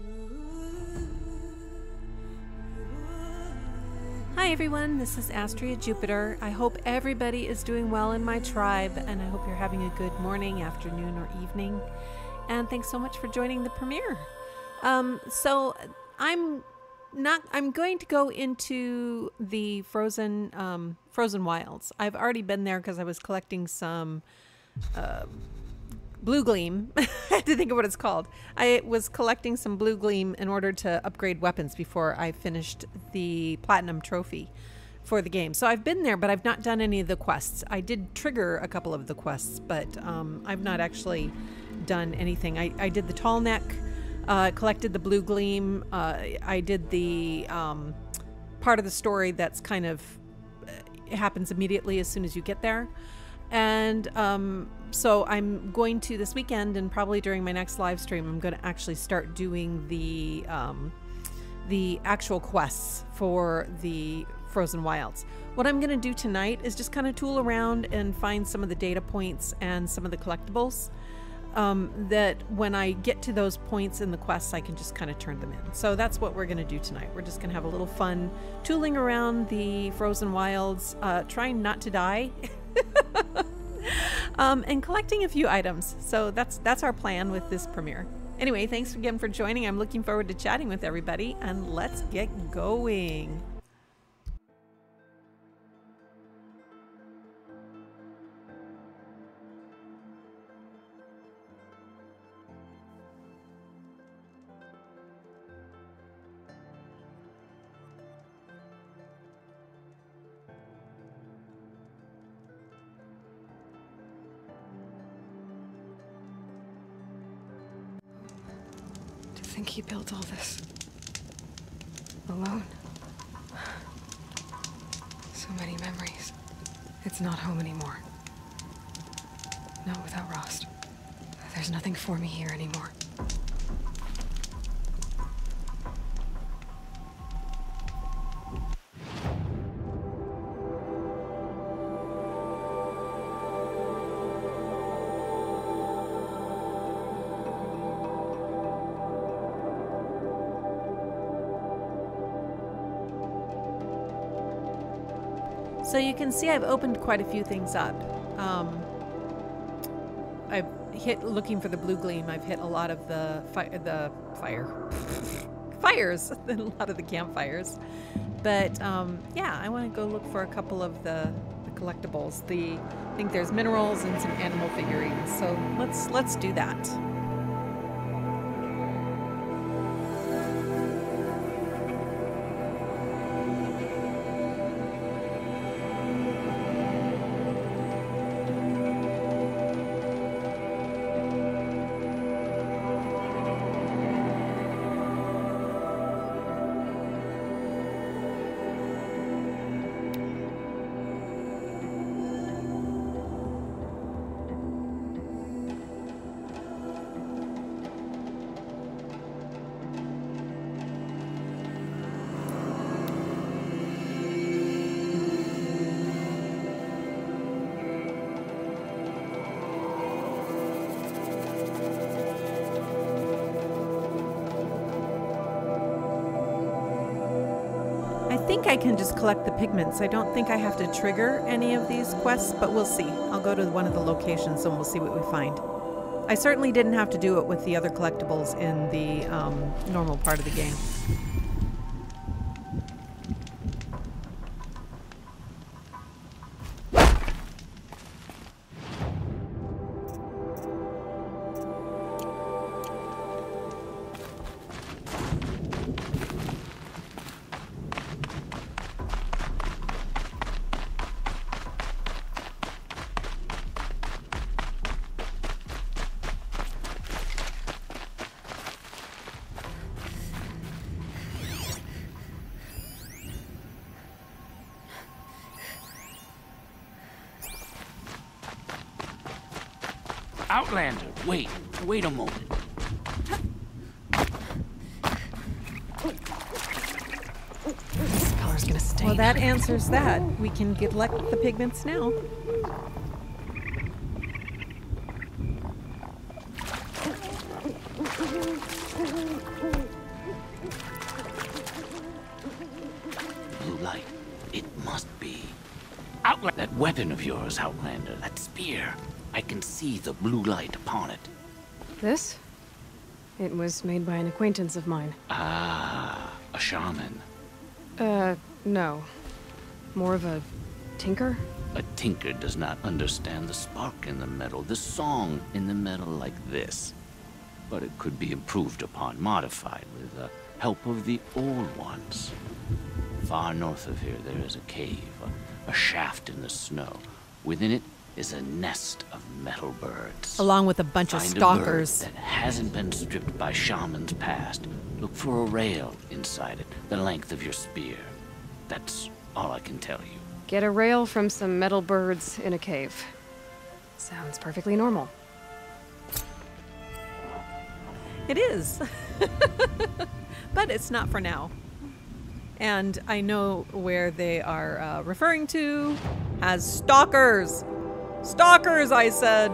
Hi everyone, this is Astria Jupiter. I hope everybody is doing well in my tribe, and I hope you're having a good morning, afternoon, or evening. And thanks so much for joining the premiere. So I'm going to go into the frozen wilds. I've already been there because I was collecting some blue gleam. I had to think of what it's called. I was collecting some blue gleam in order to upgrade weapons before I finished the platinum trophy for the game. So I've been there, but I've not done any of the quests. I did trigger a couple of the quests, but I've not actually done anything. I did the tall neck, collected the blue gleam. I did the part of the story that's kind of it happens immediately as soon as you get there. And so I'm going to this weekend, and probably during my next live stream, I'm going to actually start doing the actual quests for the Frozen Wilds. What I'm going to do tonight is just kind of tool around and find some of the data points and some of the collectibles that when I get to those points in the quests, I can just kind of turn them in. So that's what we're going to do tonight. We're just going to have a little fun tooling around the Frozen Wilds, trying not to die. And collecting a few items. So that's our plan with this premiere. Anyway, thanks again for joining. I'm looking forward to chatting with everybody, and let's get going. I think he built all this alone. So many memories. It's not home anymore. Not without Rost. There's nothing for me here anymore. So you can see I've opened quite a few things up. I've hit looking for the blue gleam. I've hit a lot of the fires, a lot of the campfires. But yeah, I want to go look for a couple of the collectibles. I think there's minerals and some animal figurines. So let's do that. I think I can just collect the pigments. I don't think I have to trigger any of these quests, but we'll see. I'll go to one of the locations and we'll see what we find. I certainly didn't have to do it with the other collectibles in the normal part of the game. Outlander, wait a moment. This color's gonna stay. Well, that answers that. We can collect the pigments now. weapon of yours, Outlander, that spear. I can see the blue light upon it. This? It was made by an acquaintance of mine. Ah, a shaman. No. More of a tinker? A tinker does not understand the spark in the metal, the song in the metal like this. But it could be improved upon, modified with the help of the old ones. Far north of here there is a cave, a shaft in the snow. Within it is a nest of metal birds. Along with a bunch of stalkers. Find a bird that hasn't been stripped by shamans past. Look for a rail inside it, the length of your spear. That's all I can tell you. Get a rail from some metal birds in a cave. Sounds perfectly normal. It is. But it's not for now. And I know where they are referring to as stalkers. Stalkers, I said.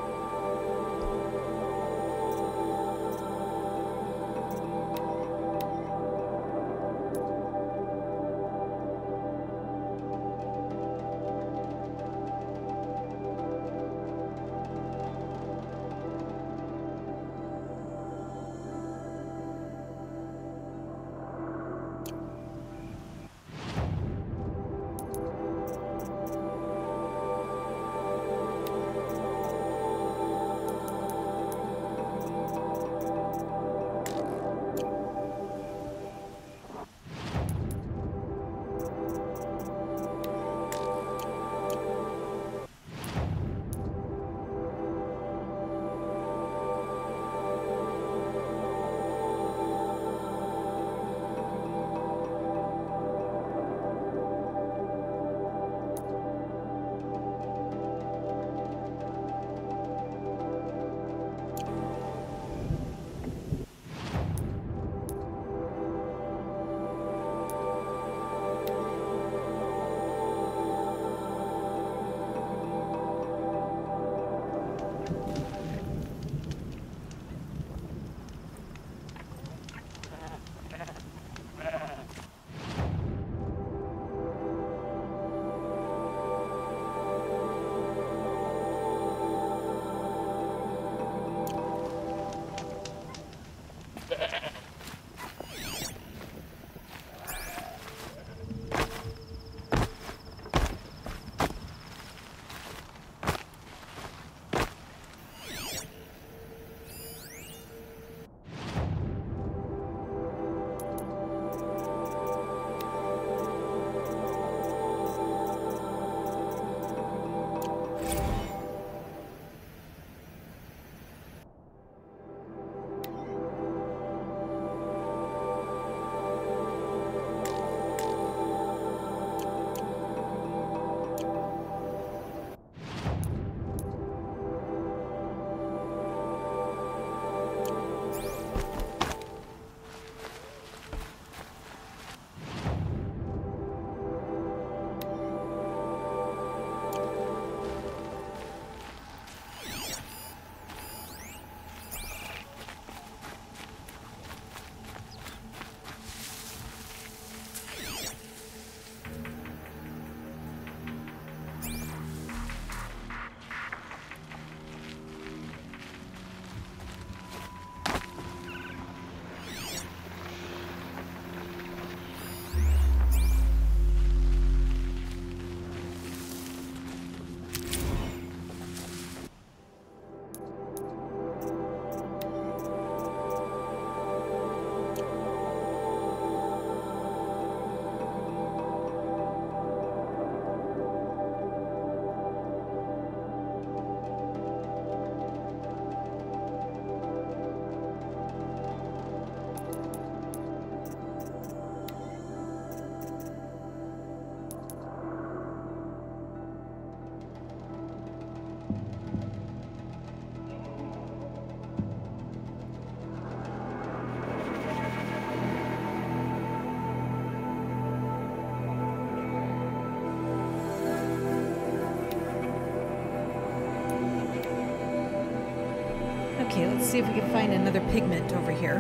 Okay, let's see if we can find another pigment over here.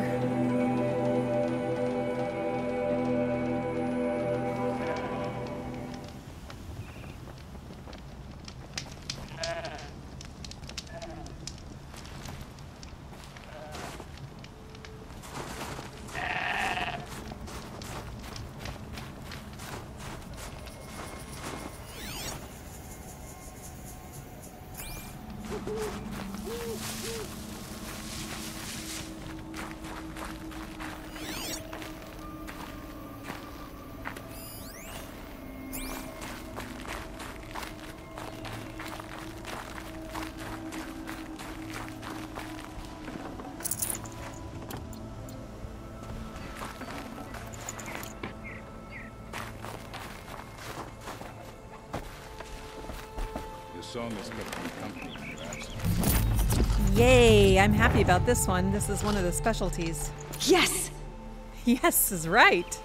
song has kept me company, perhaps. Yay! I'm happy about this one. This is one of the specialties. Yes! Yes is right.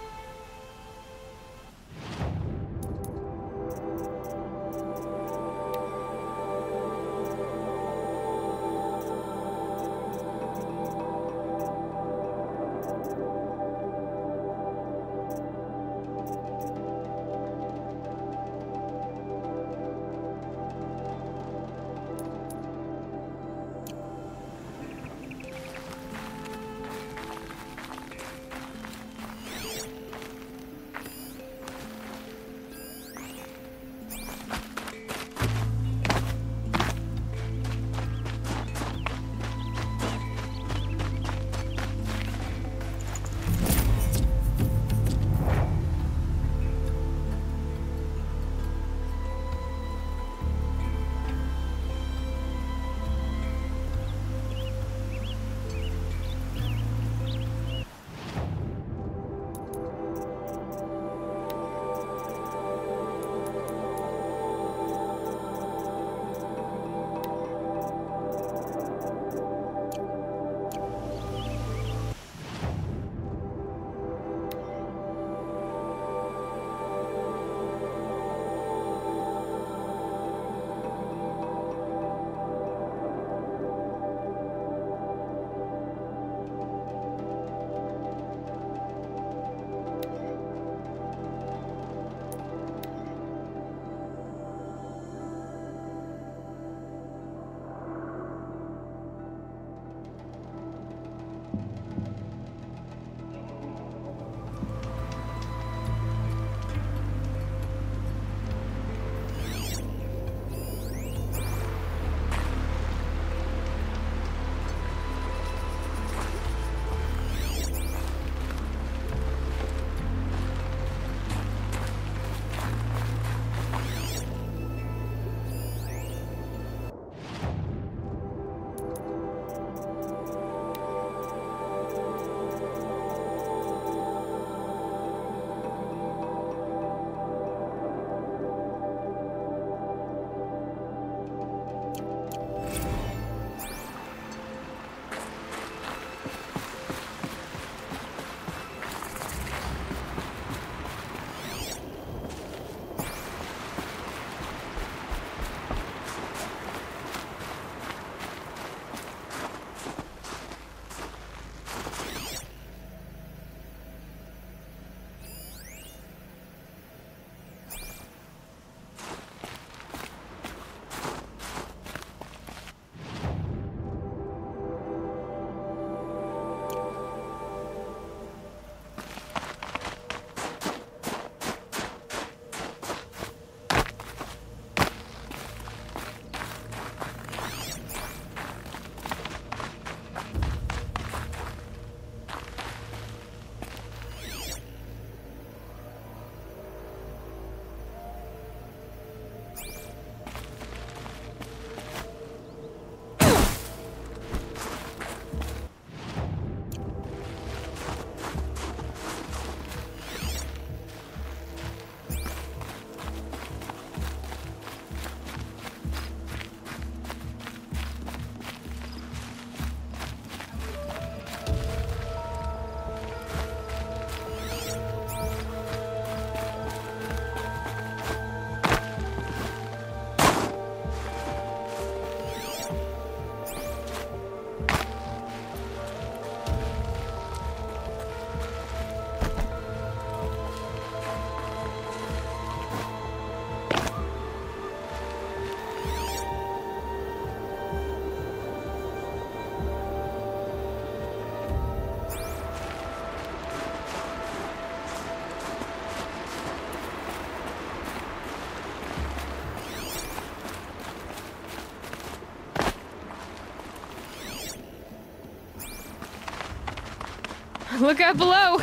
Look out below!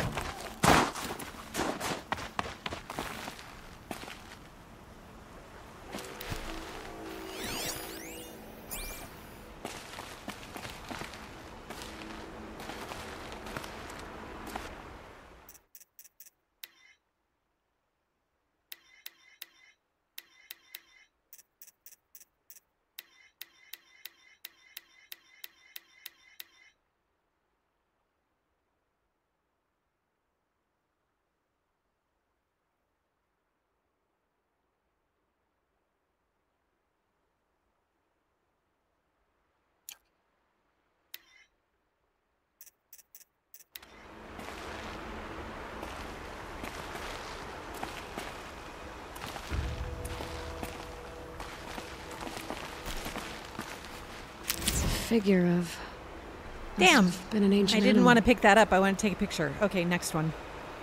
figure of... Damn. must have been an ancient I didn't animal. want to pick that up. I want to take a picture. Okay, next one.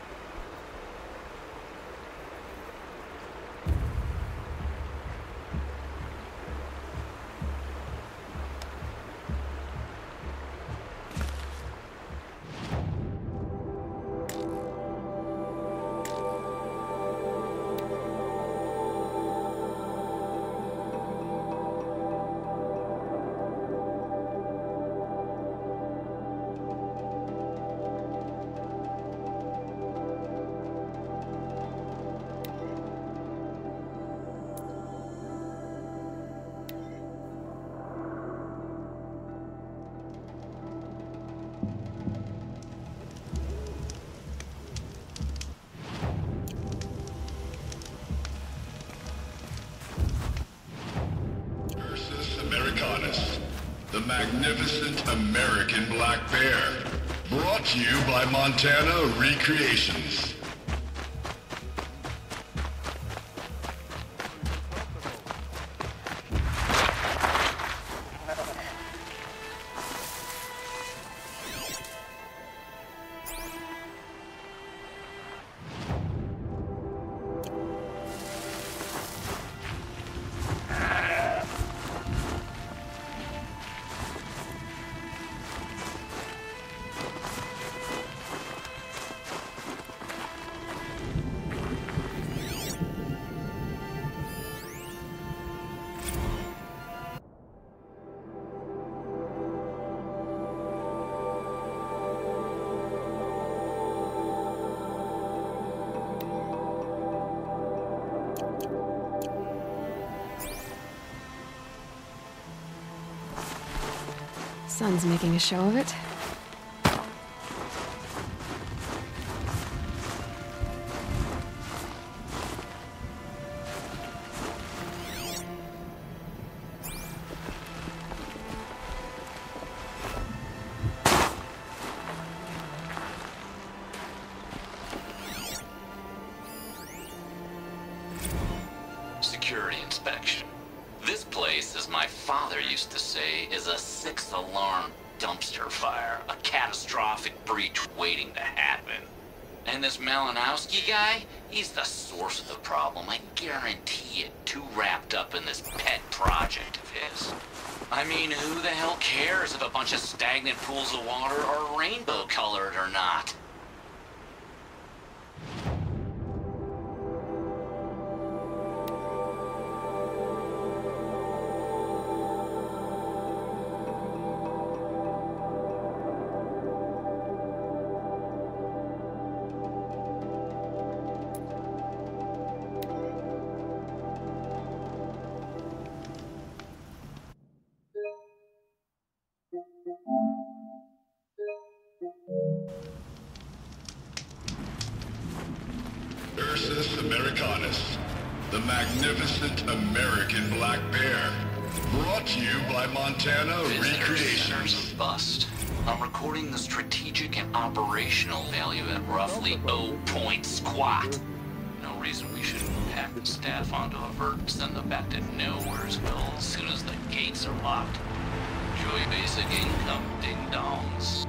Americanus, the magnificent American black bear. Brought to you by Montana Recreations. Sun's making a show of it. Security inspection. This place, as my father used to say, is a six-alarm dumpster fire. A catastrophic breach waiting to happen. And this Malinowski guy, he's the source of the problem. I guarantee it. Too wrapped up in this pet project of his. I mean, who the hell cares if a bunch of stagnant pools of water are rainbow-colored or not? Ursus Americanus, the magnificent American black bear. Brought to you by Montana Recreations. Bust. I'm recording the strategic and operational value at roughly 0 point squat. No reason we shouldn't pack the staff onto a vert and send them back to Nowheresville as soon as the gates are locked. Enjoy basic income, ding-dongs.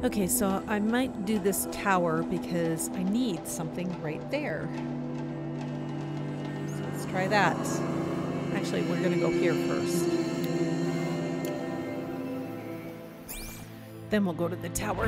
Okay, so I might do this tower because I need something right there. So let's try that. Actually, we're going to go here first. Then we'll go to the tower.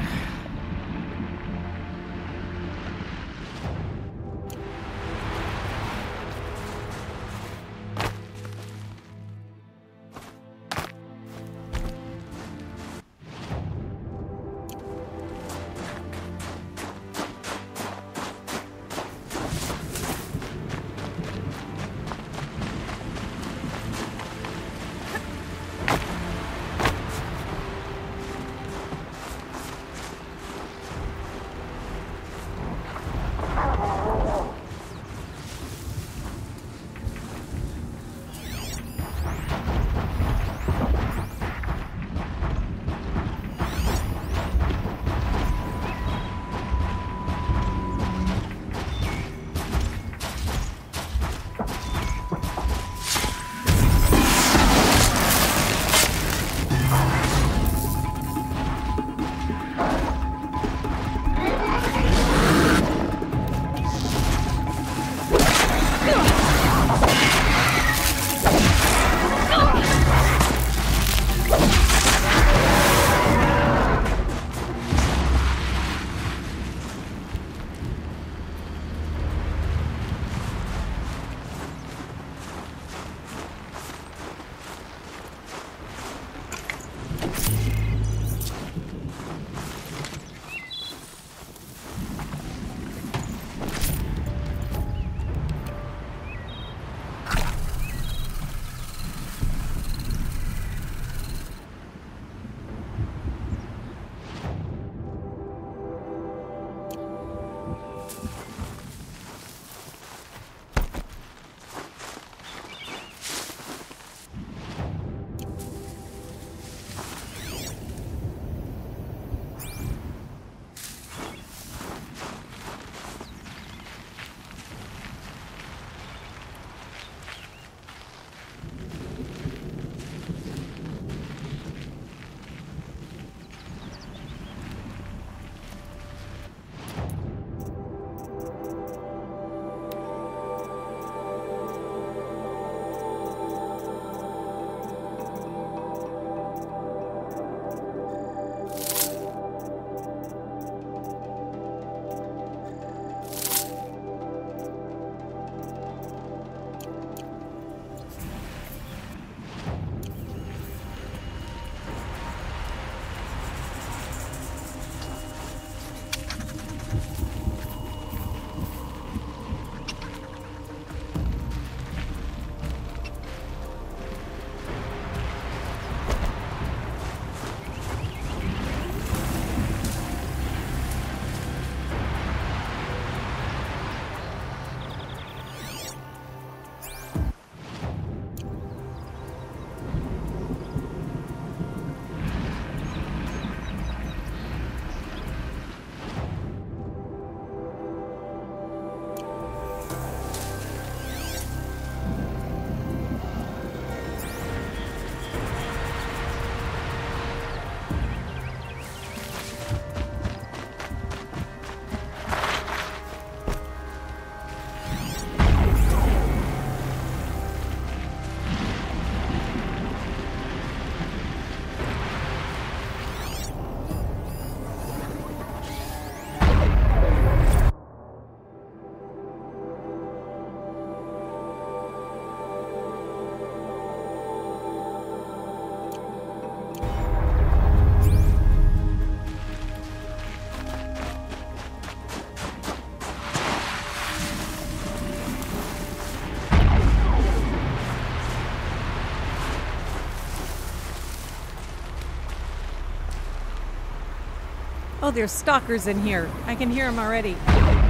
Oh, there's stalkers in here. I can hear them already.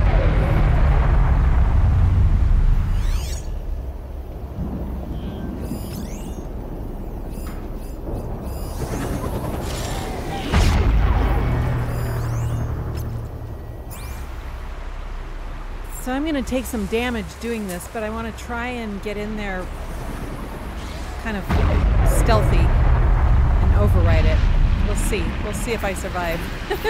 So I'm going to take some damage doing this, but I want to try and get in there kind of stealthy and override it. We'll see. We'll see if I survive.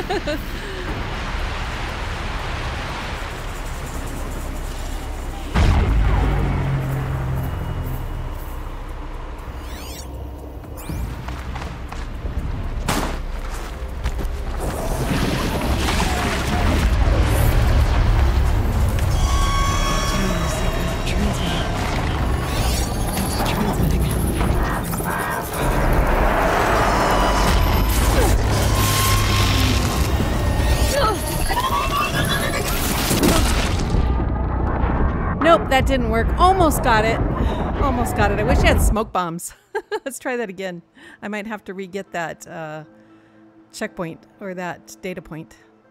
Nope, that didn't work. Almost got it. Almost got it. I wish I had smoke bombs. Let's try that again. I might have to re-get that checkpoint or that data point.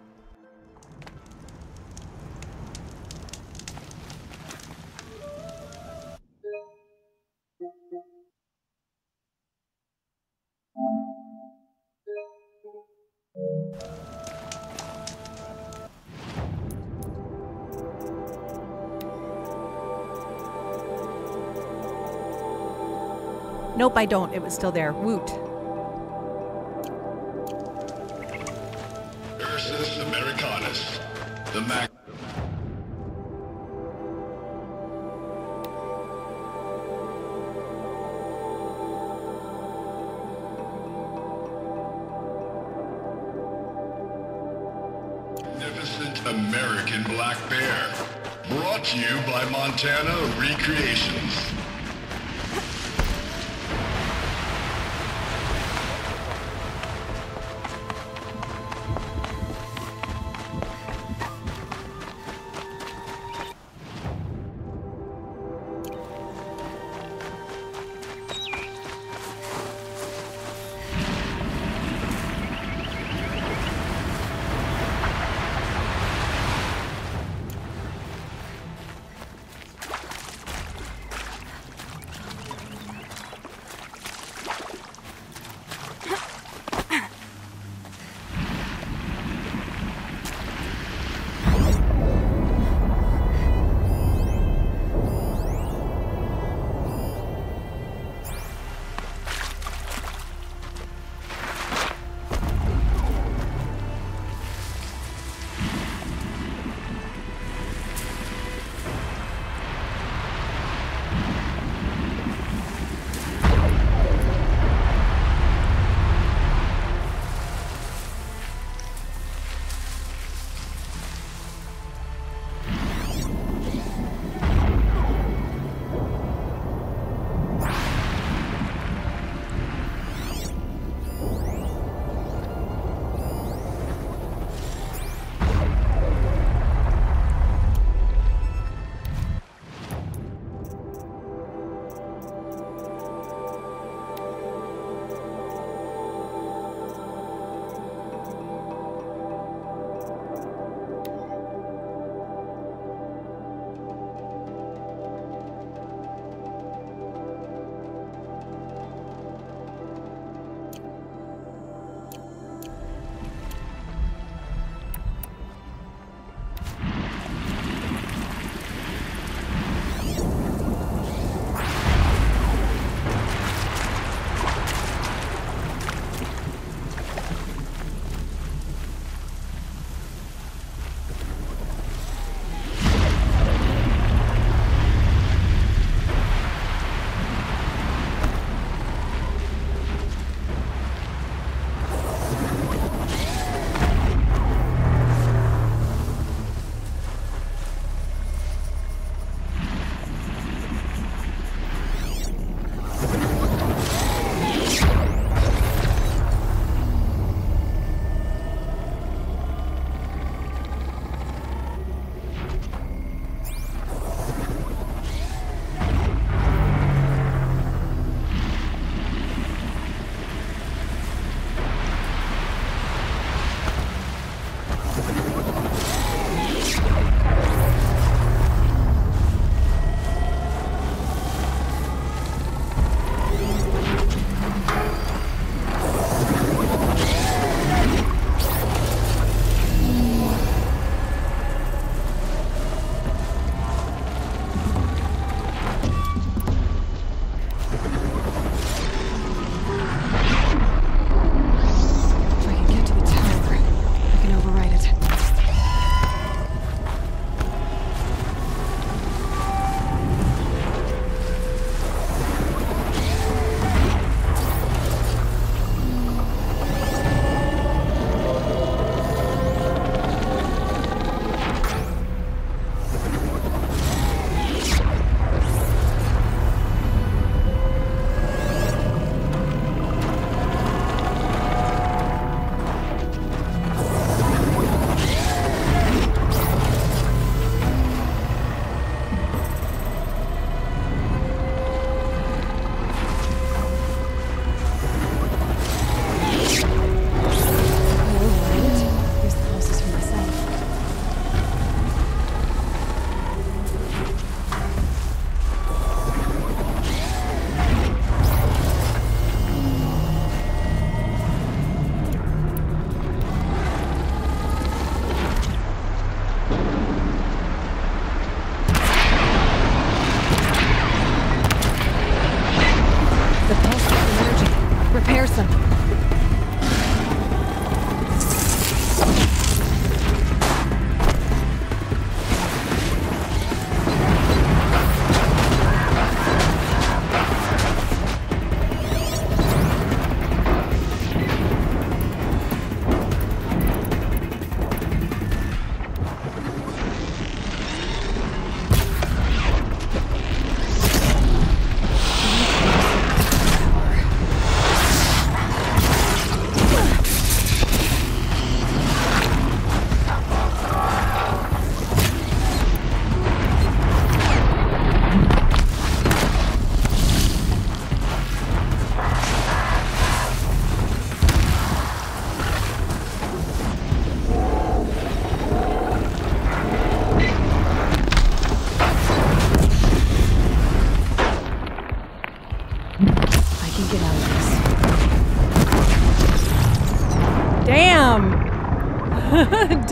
Nope, I don't. It was still there. Woot. Ursus Americanus. The magnificent American black bear. Brought to you by Montana Recreations.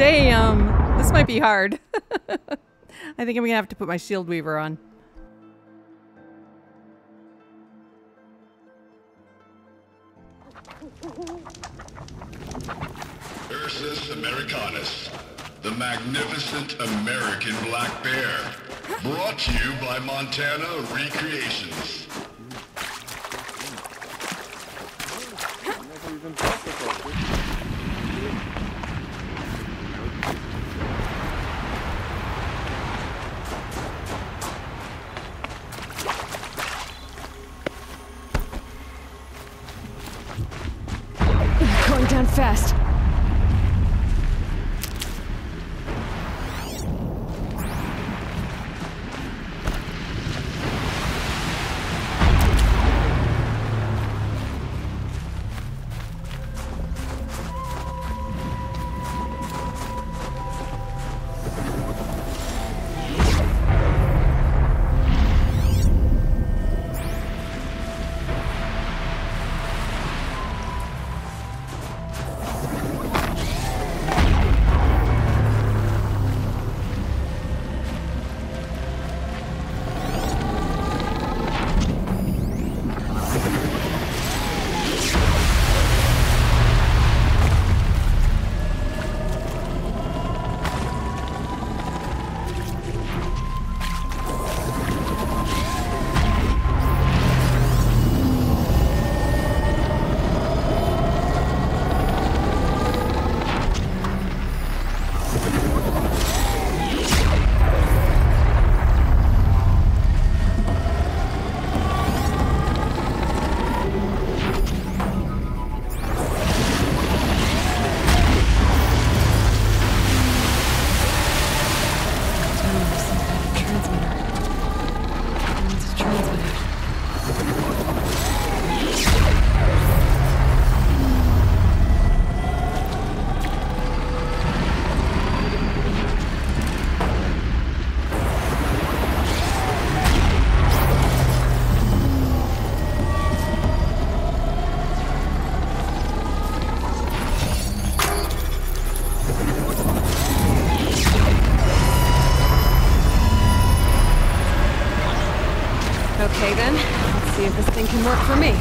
Damn. This might be hard. I think I'm gonna have to put my shield weaver on. Ursus Americanus, the magnificent American black bear. Brought to you by Montana Recreations. Never even thought about it. Going down fast. Okay then, let's see if this thing can work for me.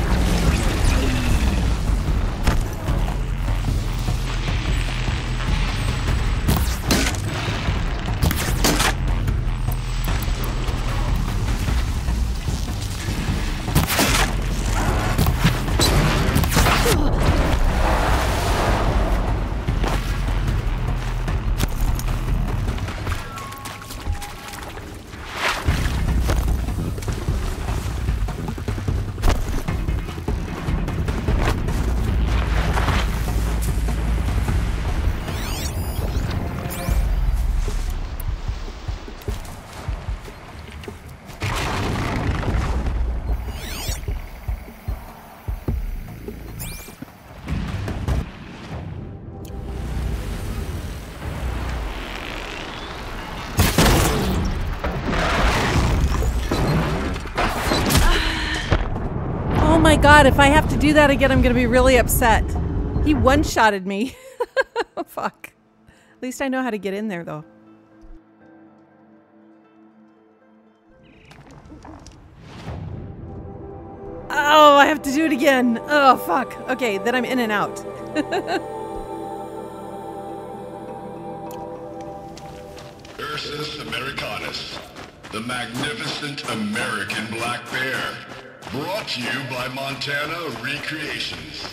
Oh my god, if I have to do that again, I'm gonna be really upset. He one-shotted me. Fuck. At least I know how to get in there, though. Oh, I have to do it again. Oh, fuck. Okay, then I'm in and out. Ursus Americanus, the magnificent American black bear. Brought to you by Montana Recreations.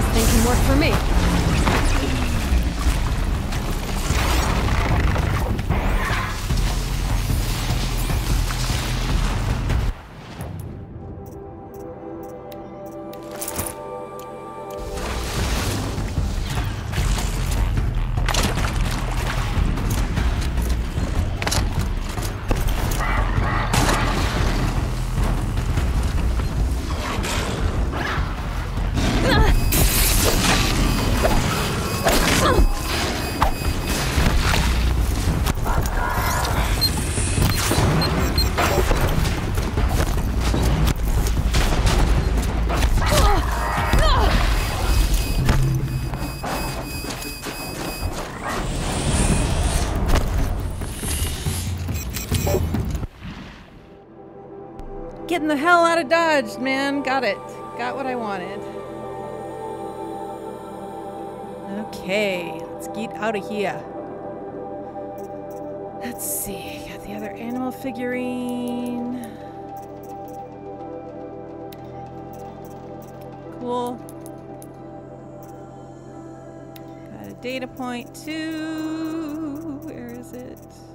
thing can work for me. Getting the hell out of Dodge, man. Got it. Got what I wanted. Okay, let's get out of here. Let's see. Got the other animal figurine. Cool. Got a data point too. Where is it?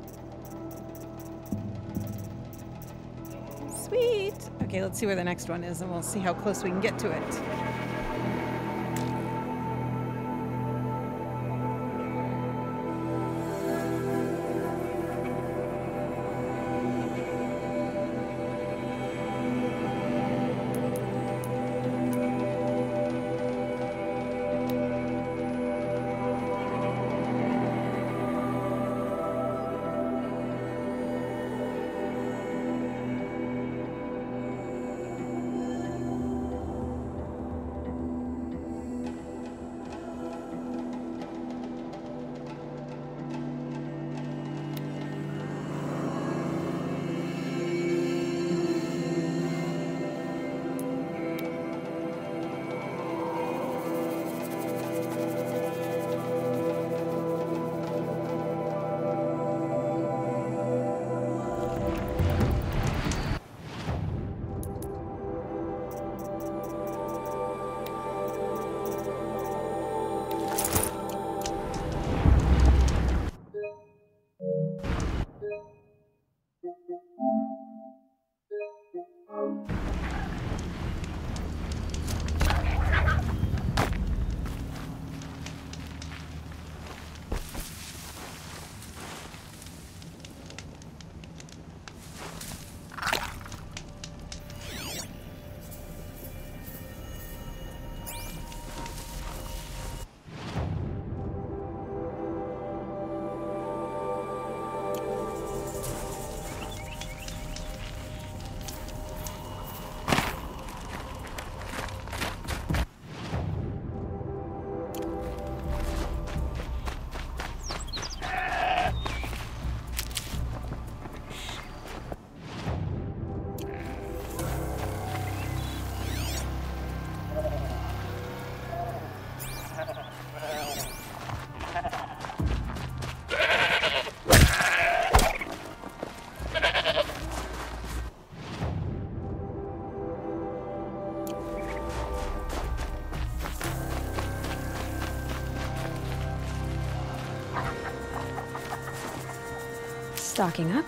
Sweet. Okay, let's see where the next one is, and we'll see how close we can get to it. Stocking up.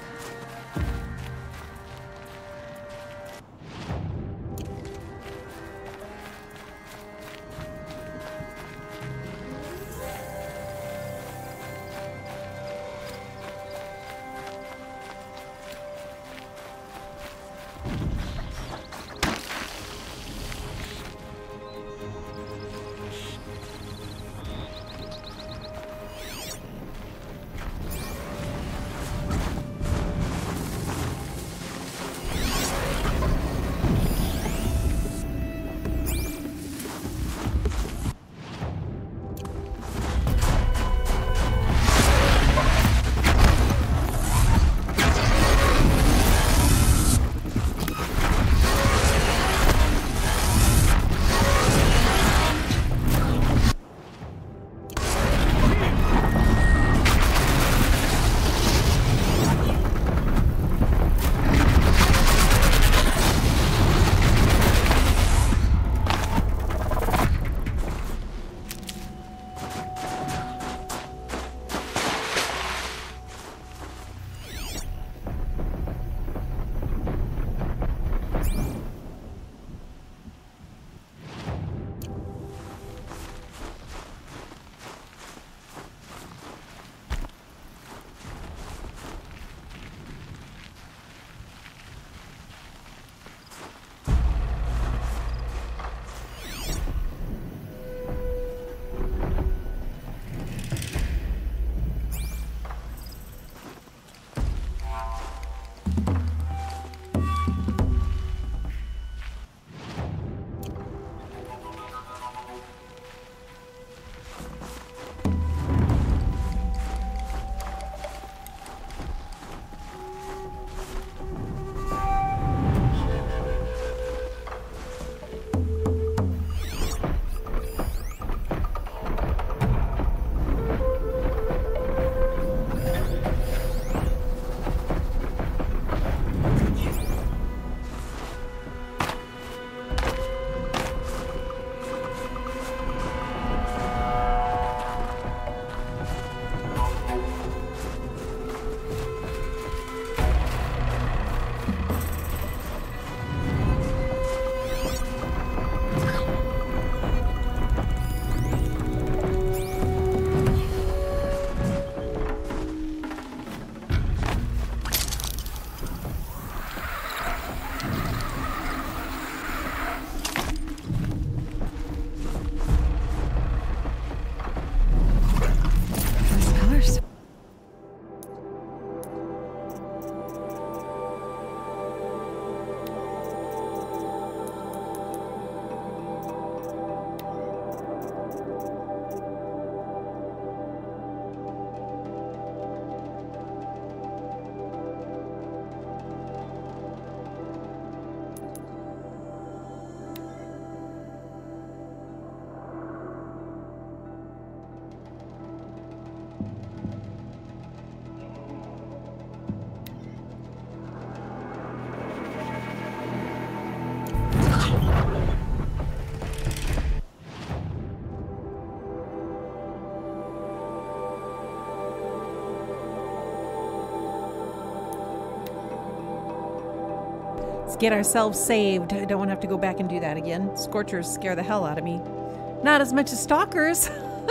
Let's get ourselves saved. I don't want to have to go back and do that again. Scorchers scare the hell out of me. Not as much as stalkers.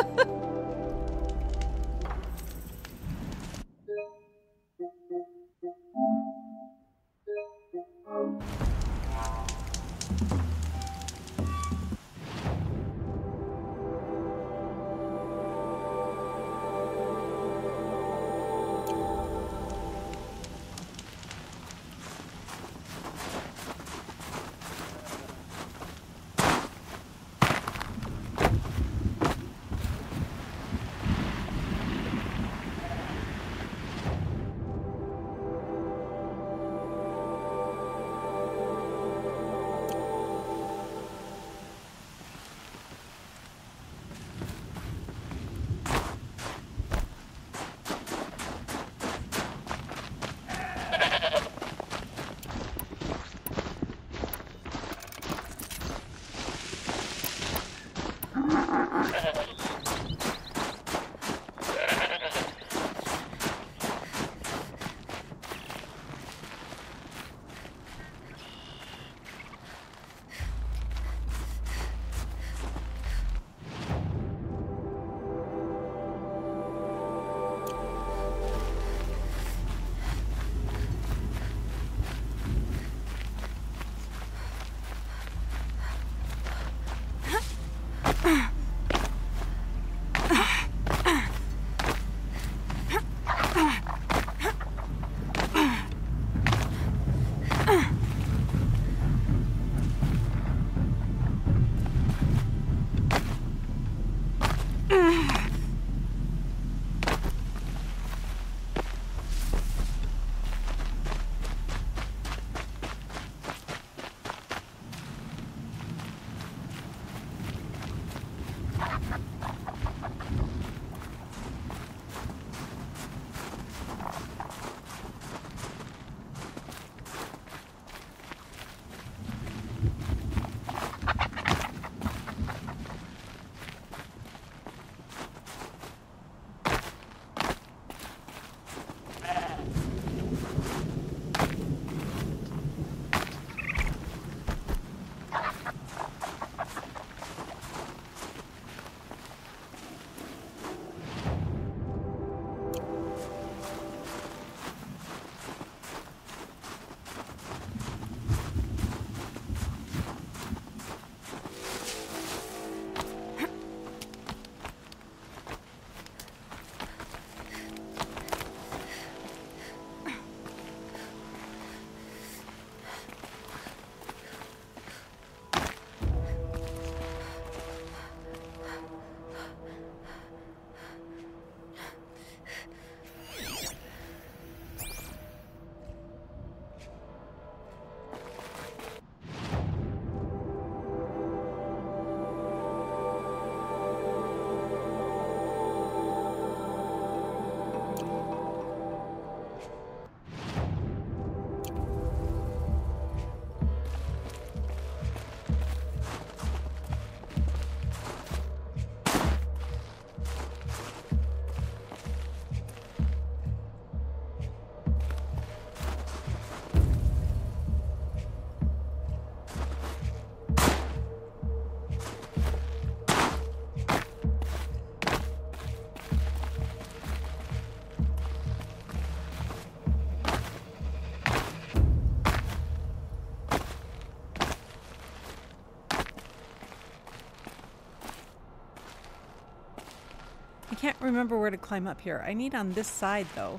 I can't remember where to climb up here. I need on this side, though.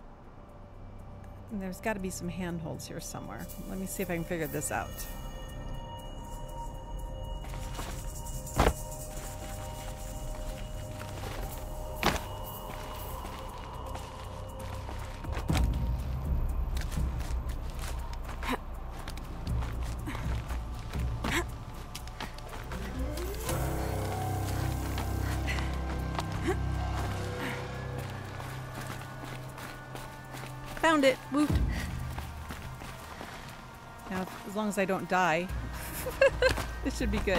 And there's got to be some handholds here somewhere. Let me see if I can figure this out. Found it. Woot. Now, as long as I don't die, this should be good.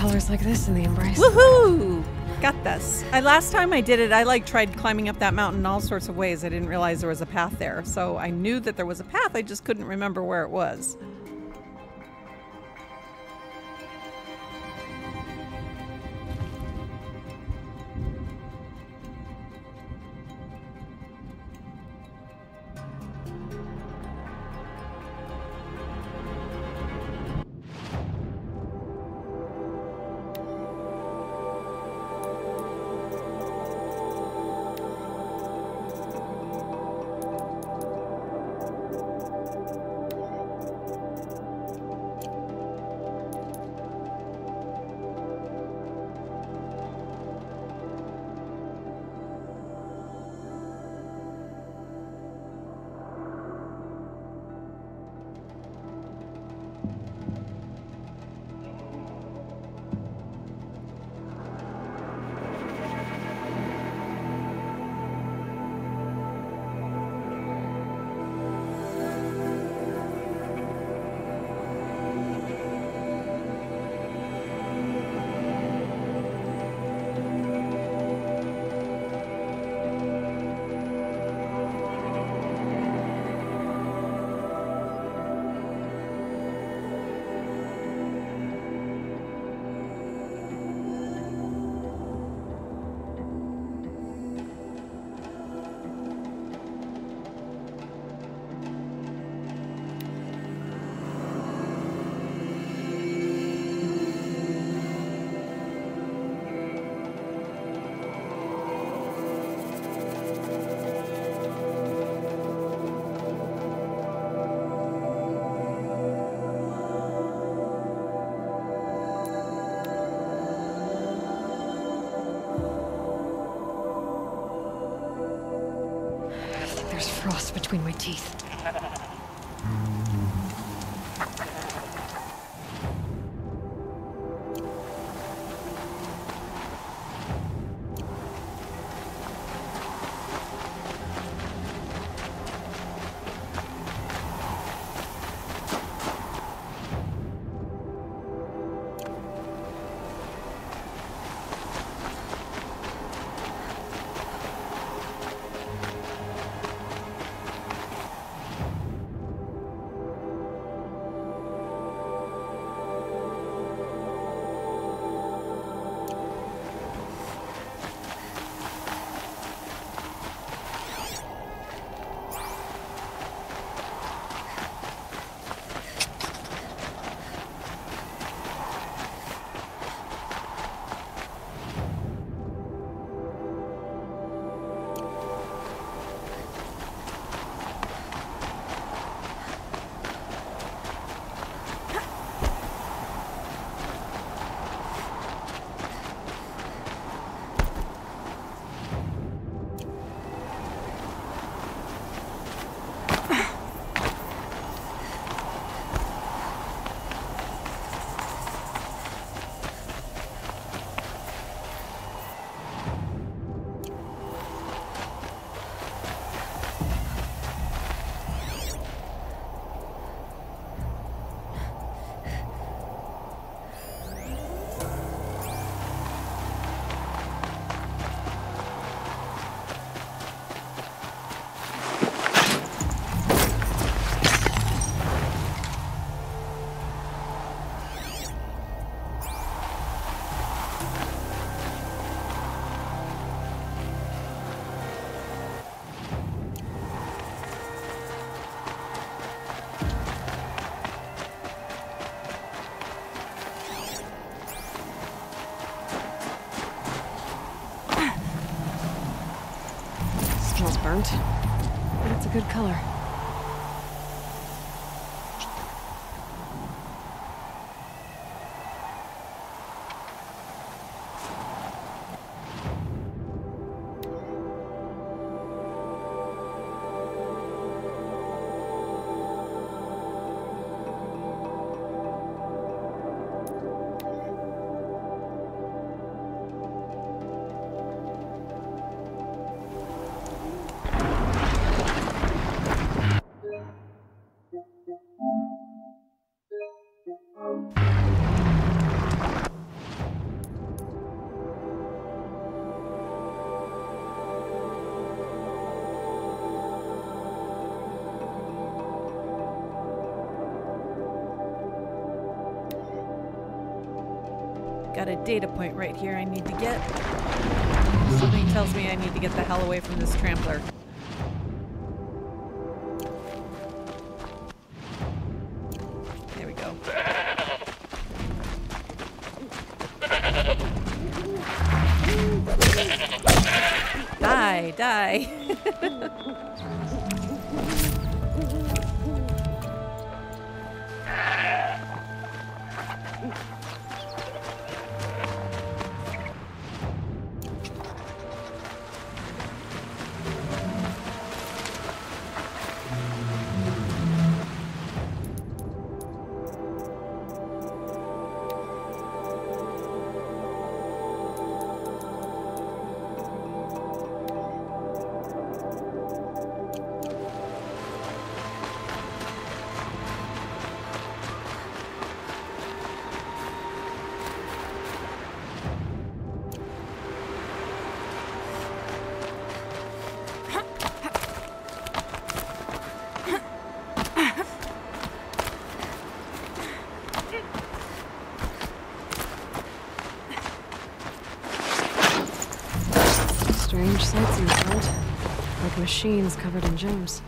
colors like this in the Embrace. Woohoo! Got this. Last time I did it, I tried climbing up that mountain in all sorts of ways. I didn't realize there was a path there. So I knew that there was a path, I just couldn't remember where it was. There's frost between my teeth. Burnt, but it's a good color. got a data point right here I need to get. Something tells me I need to get the hell away from this trampler. There we go. Die, die. Strange sights in front, like machines covered in gems.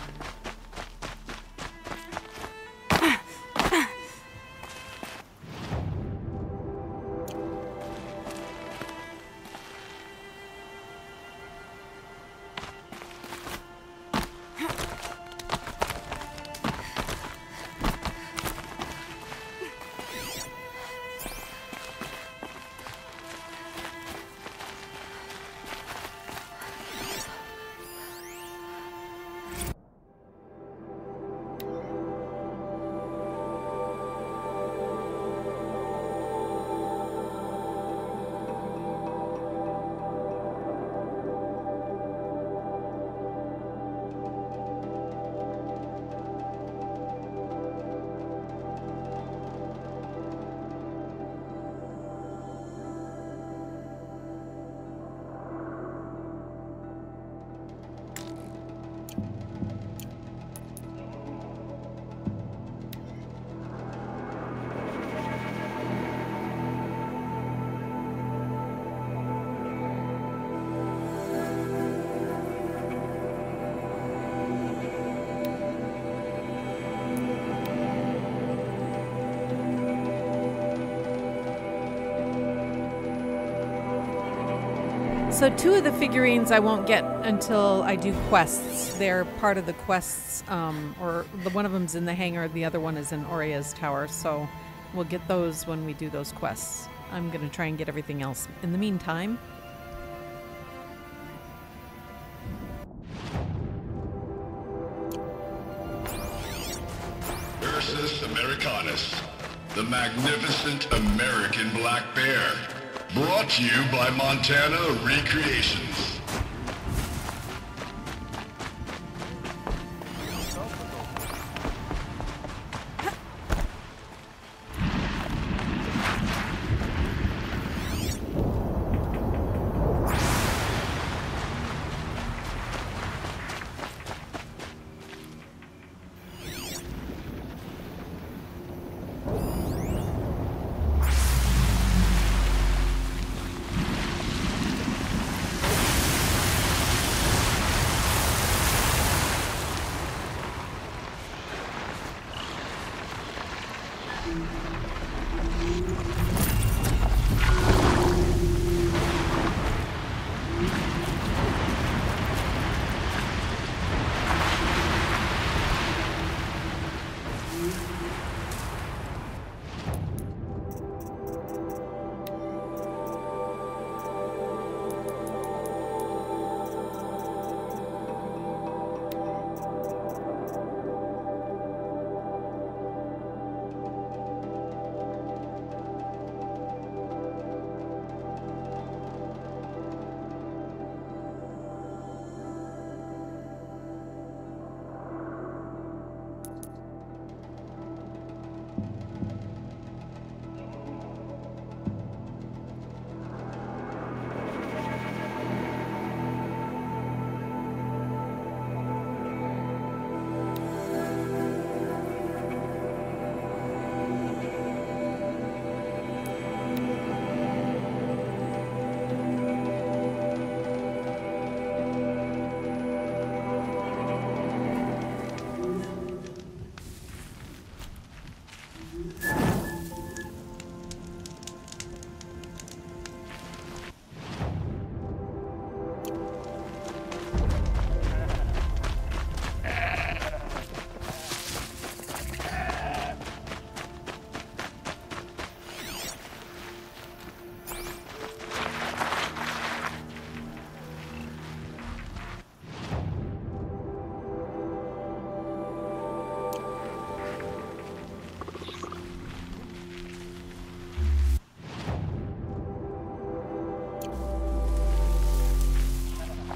So 2 of the figurines I won't get until I do quests. They're part of the quests, one of them's in the hangar, the other one is in Oria's tower. So we'll get those when we do those quests. I'm going to try and get everything else. In the meantime, Ursus Americanus, the magnificent American black bear. Brought to you by Montana Recreations.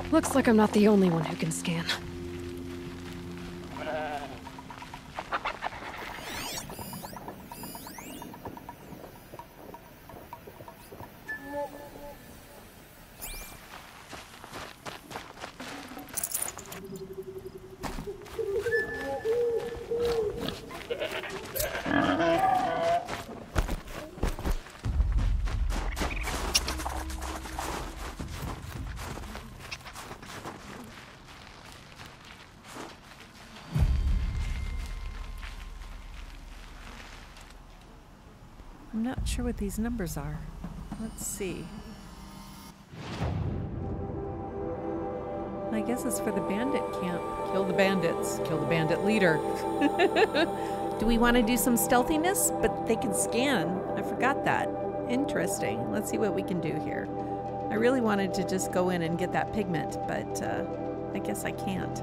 Looks like I'm not the only one who can scan. I'm not sure what these numbers are. Let's see. I guess it's for the bandit camp. Kill the bandits. Kill the bandit leader. Do we want to do some stealthiness? But they can scan. I forgot that. Interesting. Let's see what we can do here. I really wanted to just go in and get that pigment, but I guess I can't.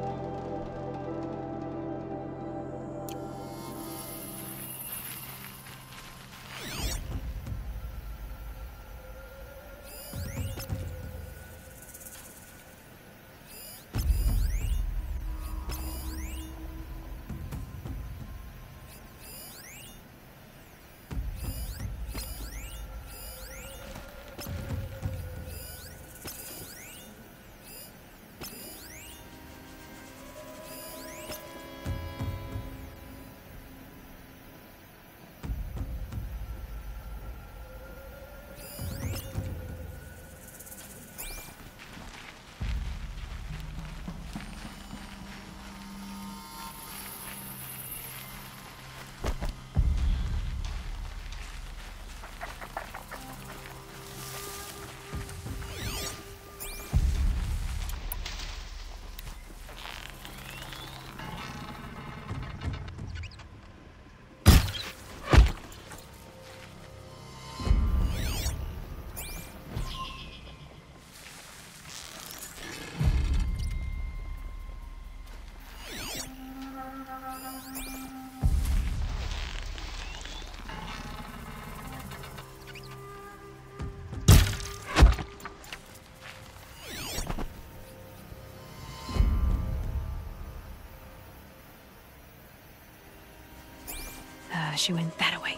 She went that way.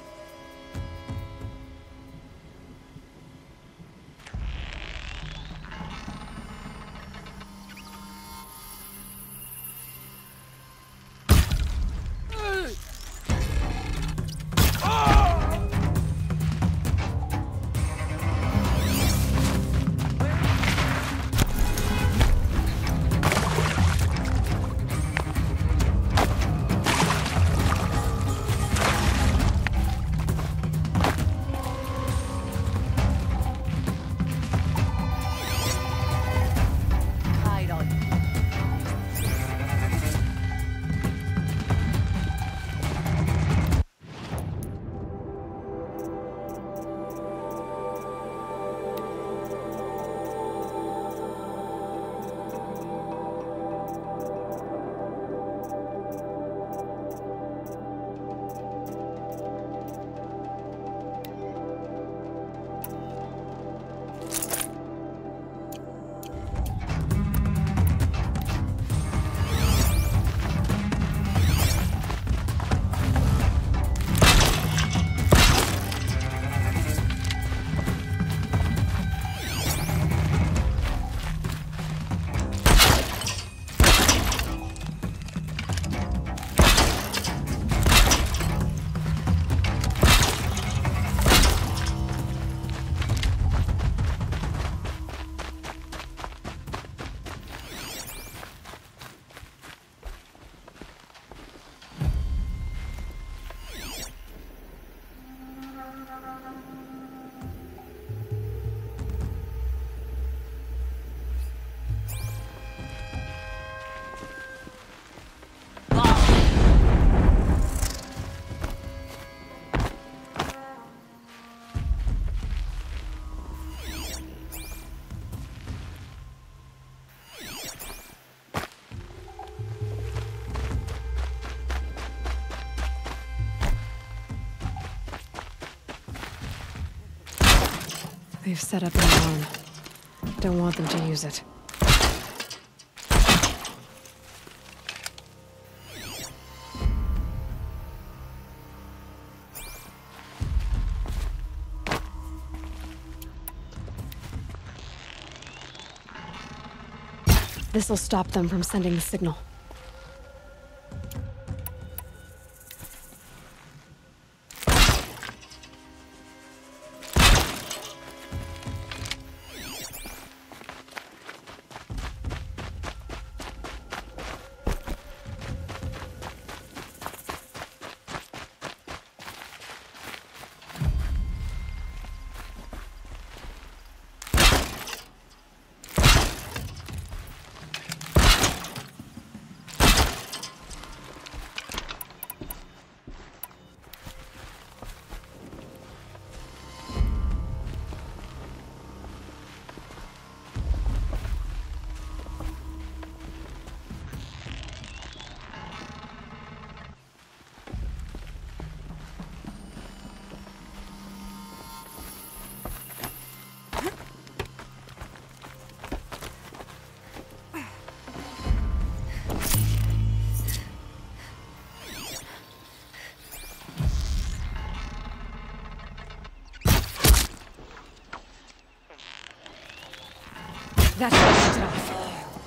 They've set up an alarm. Don't want them to use it. This'll stop them from sending the signal. That should it off.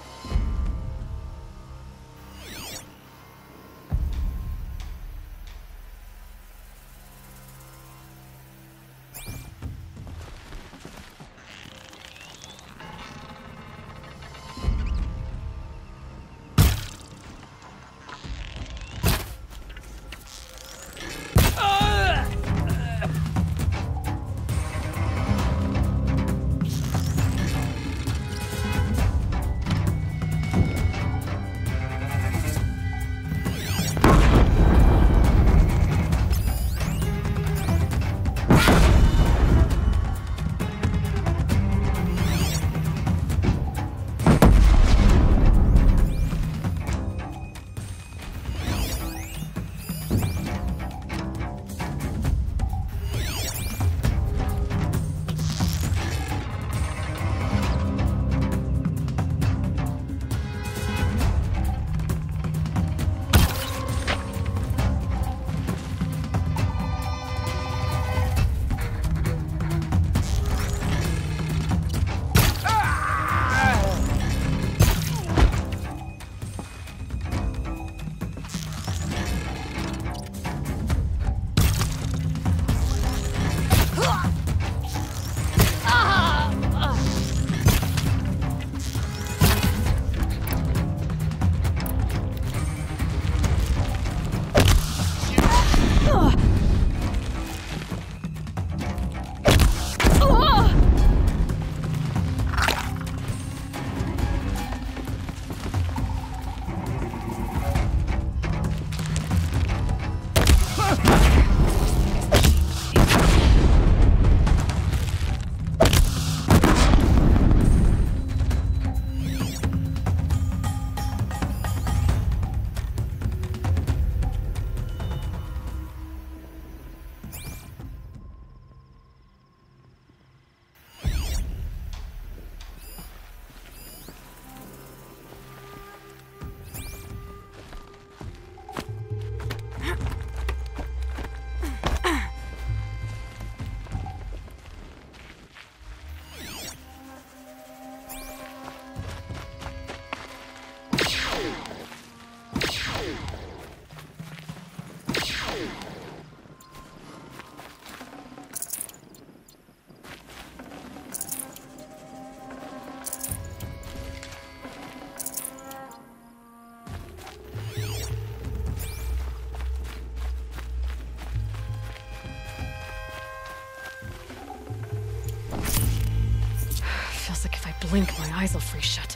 Blink, my eyes will freeze shut.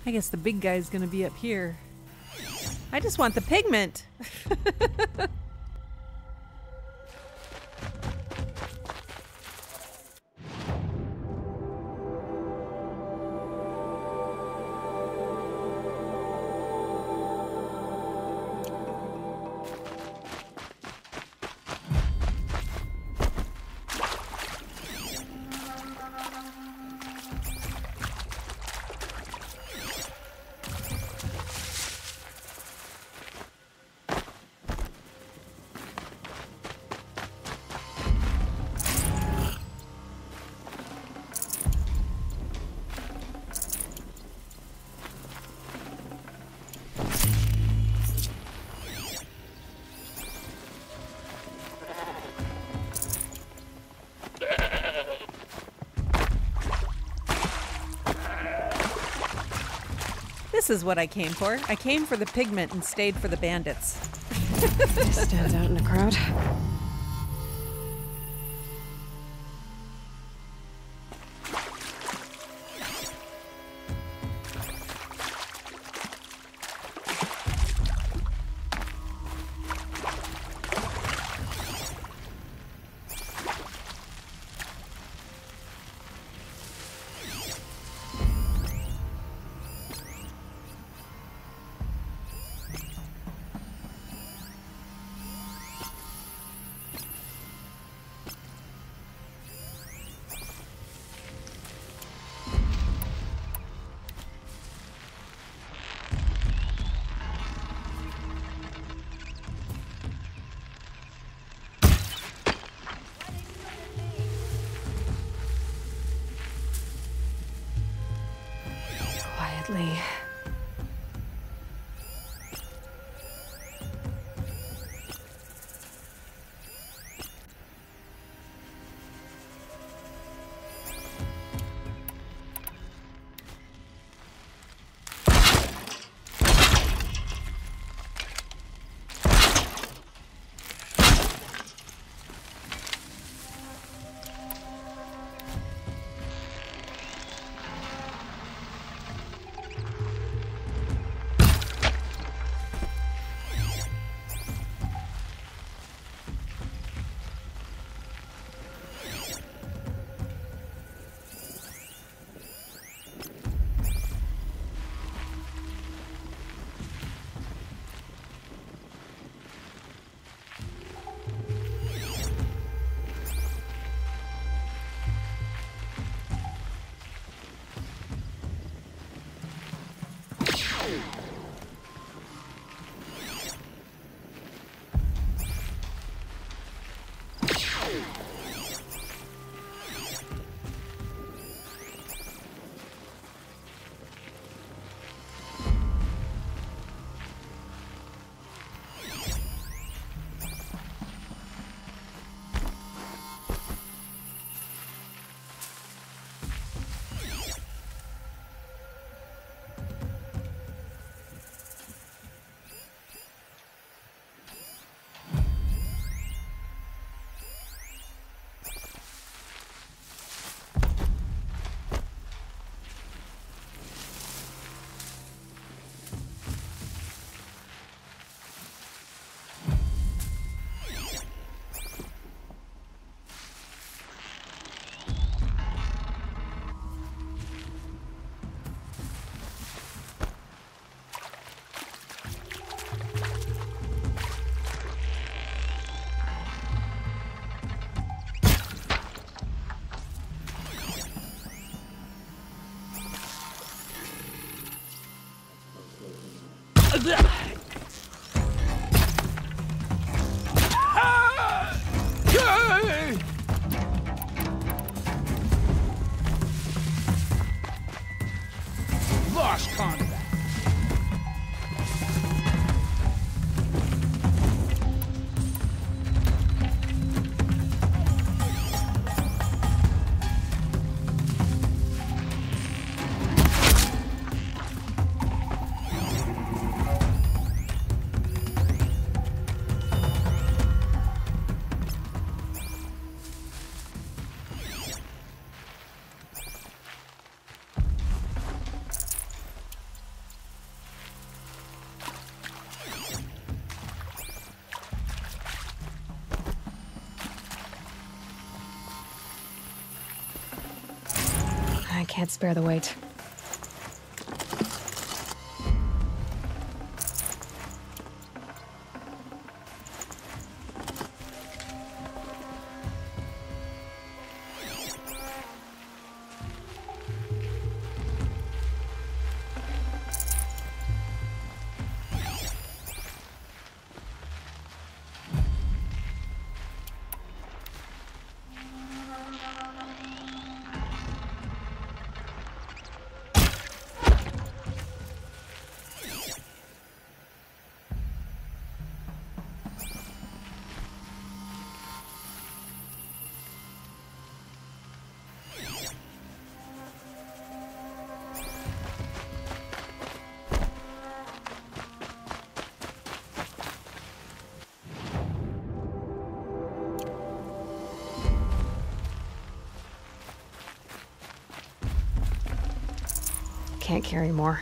I guess the big guy's gonna be up here. I just want the pigment. This is what I came for. I came for the pigment and stayed for the bandits. Stands out in a crowd. Quietly. Lost combat. can't spare the weight. Can't carry more.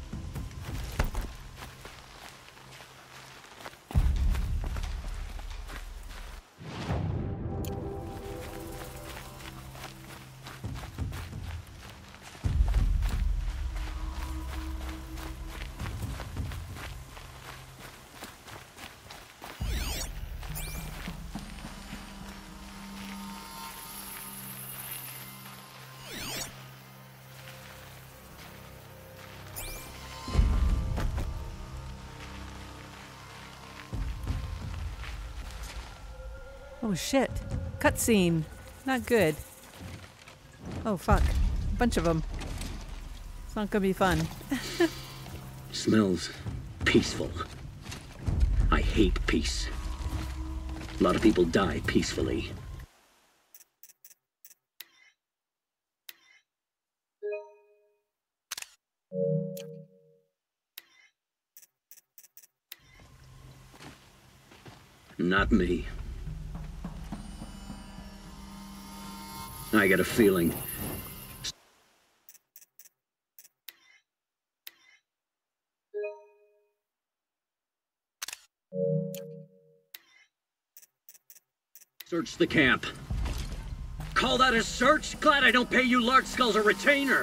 Oh shit. Cutscene. Not good. Oh fuck. A bunch of them. It's not gonna be fun. Smells peaceful. I hate peace. A lot of people die peacefully. Not me. I got a feeling. Search the camp. Call that a search? Glad I don't pay you large skulls a retainer.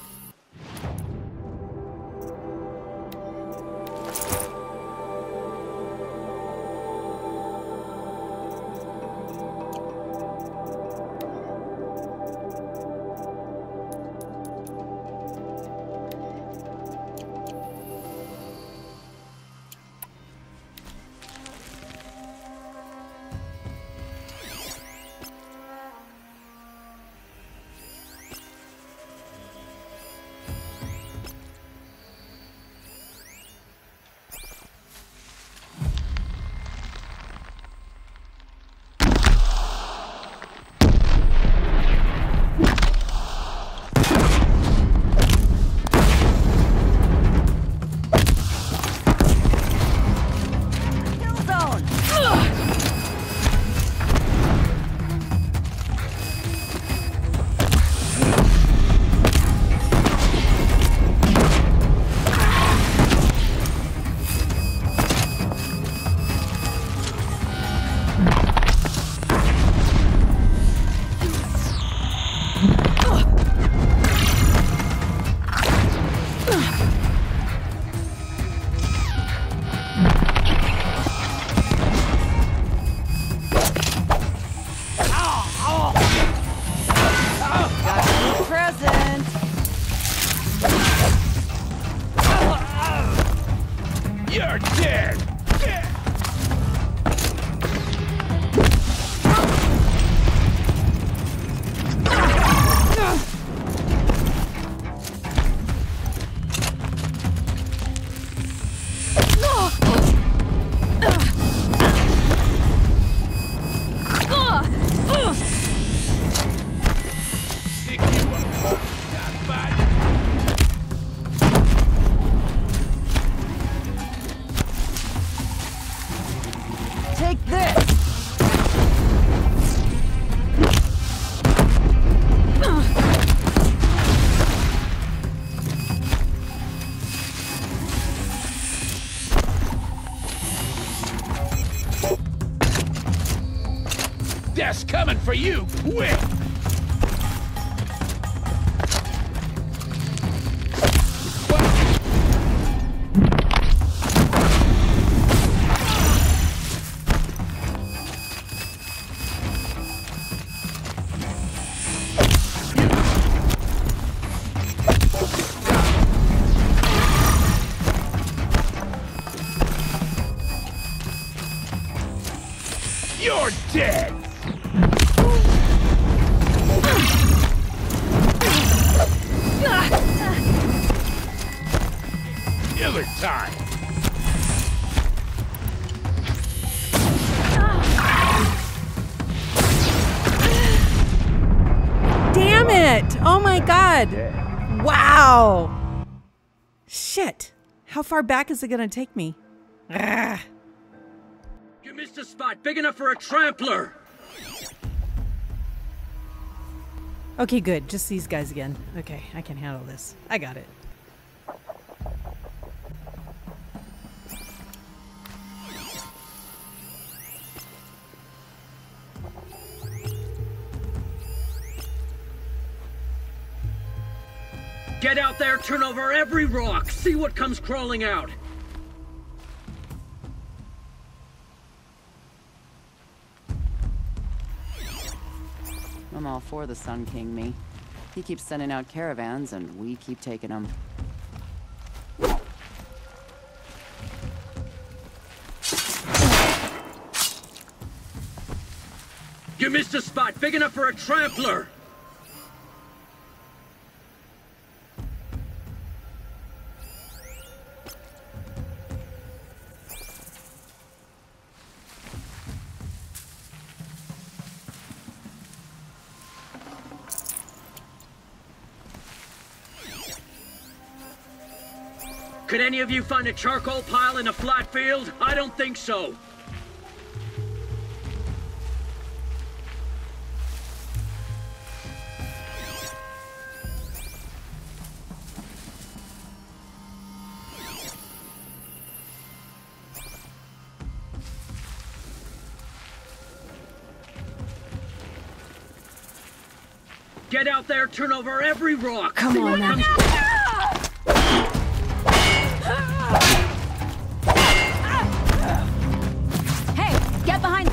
You're dead! Take this! Death's coming for you, quick! You're dead! Killer time! Damn it! Oh my god! Wow! Shit! How far back is it gonna take me? Ah. You missed a spot big enough for a trampler! Okay, good. Just these guys again. Okay, I can handle this. I got it. Get out there, turn over every rock, see what comes crawling out! I'm all for the Sun King, me. He keeps sending out caravans, and we keep taking them. You missed a spot big enough for a trampler! Could any of you find a charcoal pile in a flat field? I don't think so. Get out there, turn over every rock. Come on, then. Hey, get behind.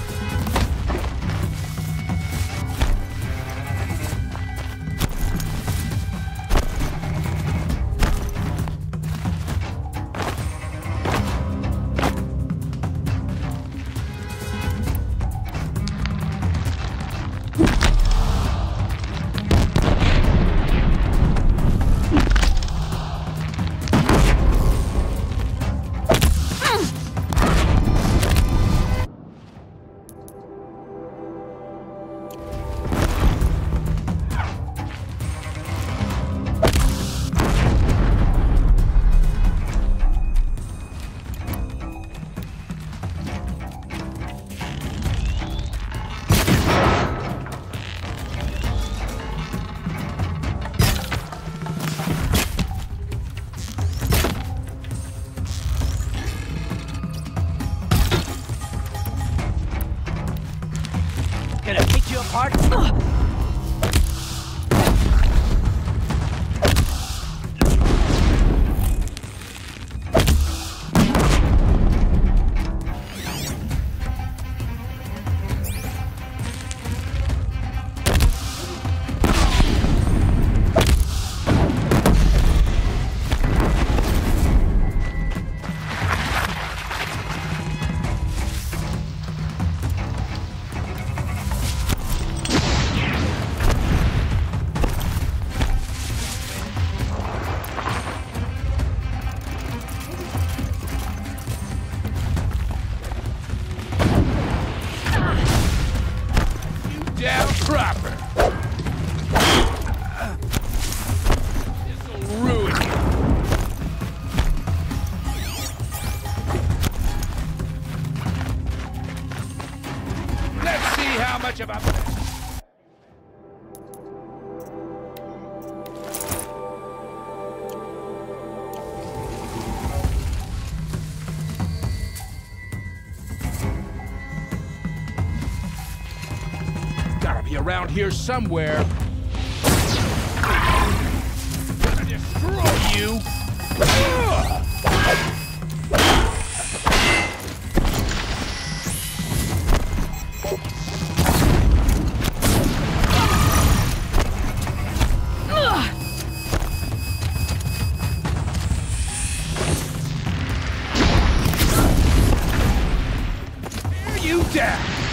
Gonna pick you apart? Down proper. This'll ruin you. Let's see how much of a... Gotta be around here somewhere. Gonna destroy you! Tear you down!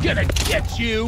Gonna get you!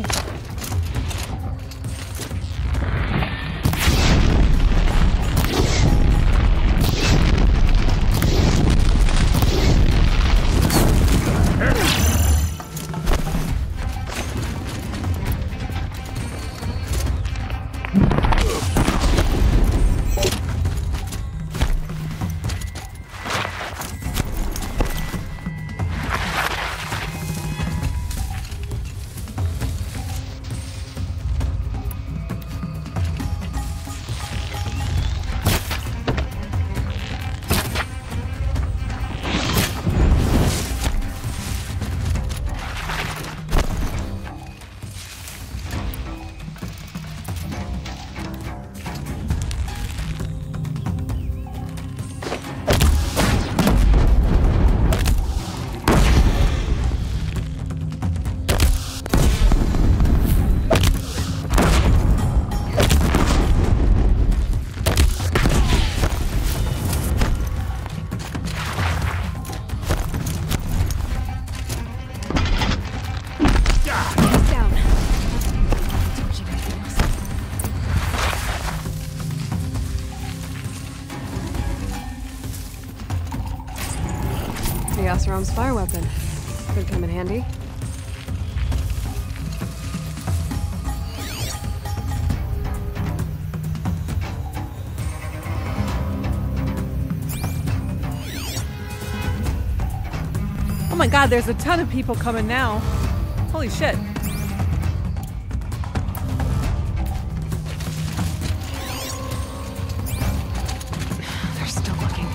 Chaos fire weapon. Could come in handy. Oh my god, there's a ton of people coming now. Holy shit. They're still looking.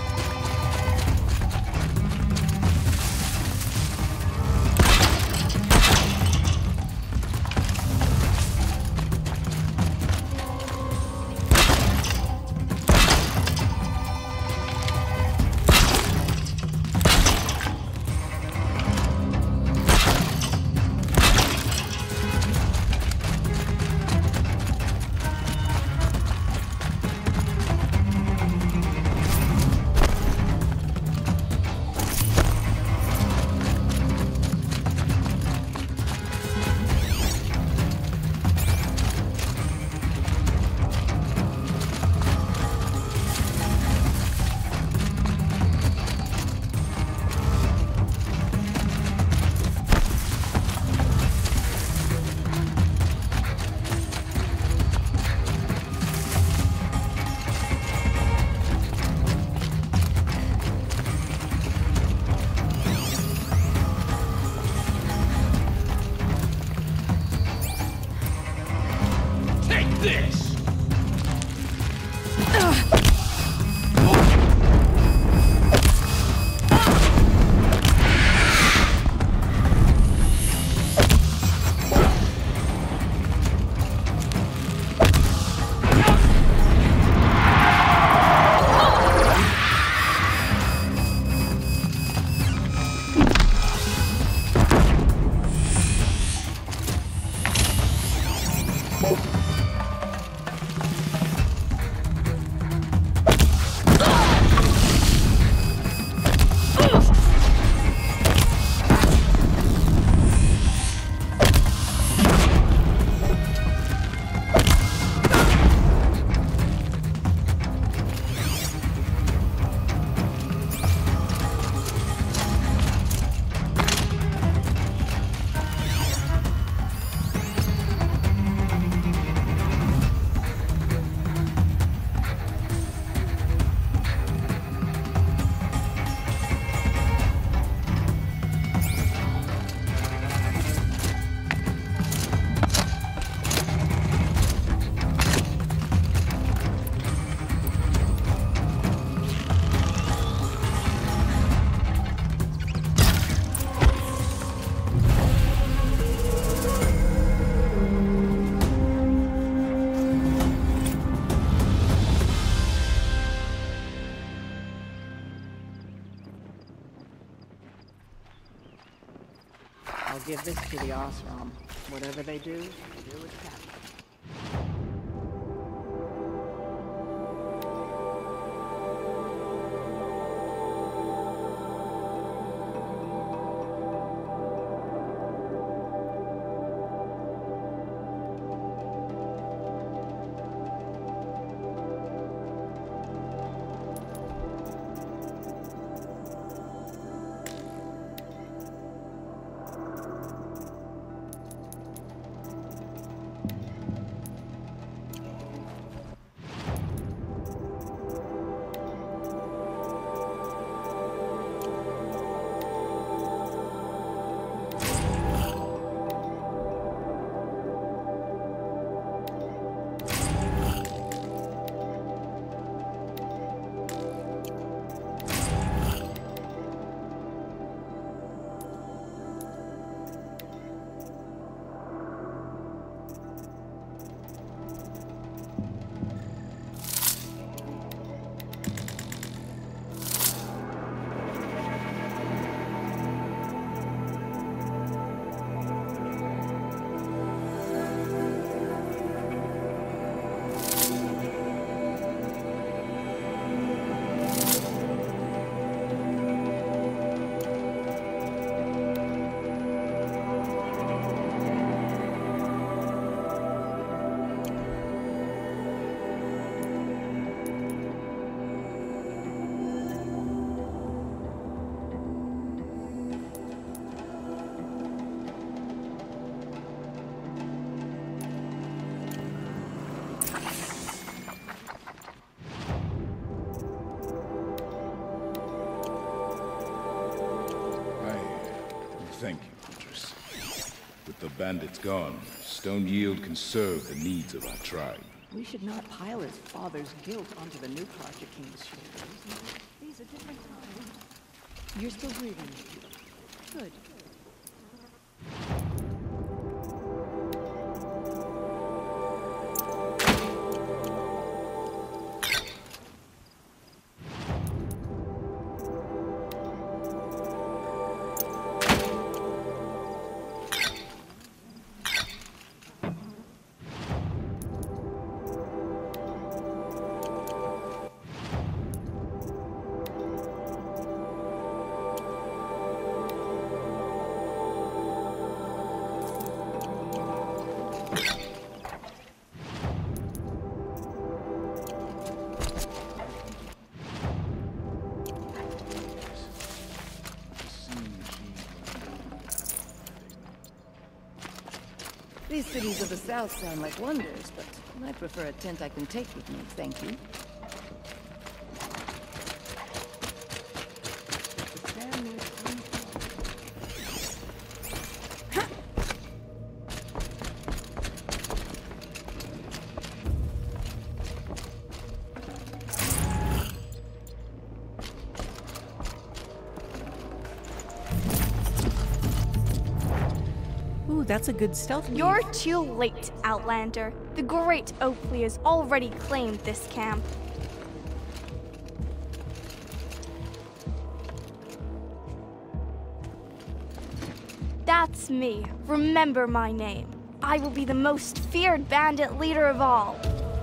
This! I'll give this to the Osram. Whatever they do with Captain. Thank you, Huntress. With the bandits gone, Stone Yield can serve the needs of our tribe. We should not pile his father's guilt onto the new Project King's shoulders. These are different times. You're still breathing. Good. These cities of the south sound like wonders, but I prefer a tent I can take with me, thank you. Ooh, that's a good stealth move. You're too late, Outlander. The Great Opili has already claimed this camp. That's me. Remember my name. I will be the most feared bandit leader of all.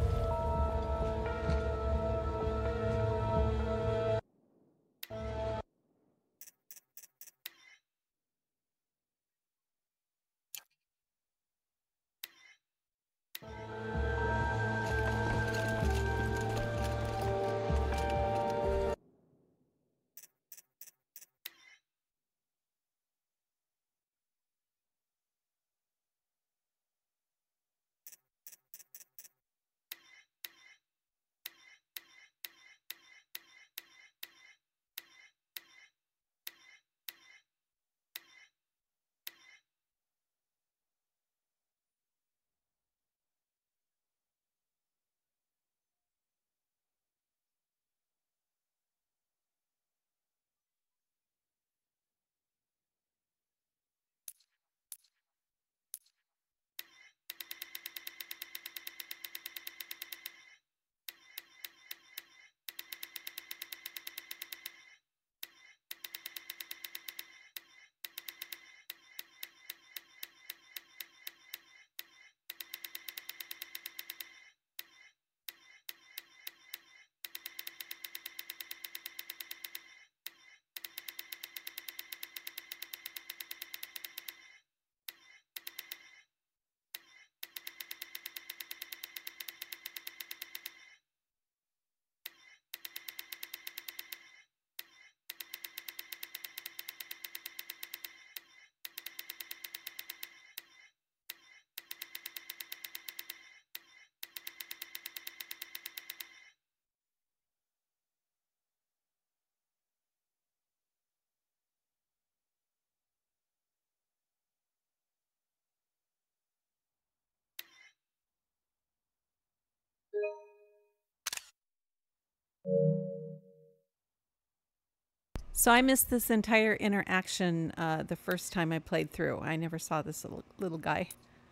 So I missed this entire interaction the first time I played through. I never saw this little guy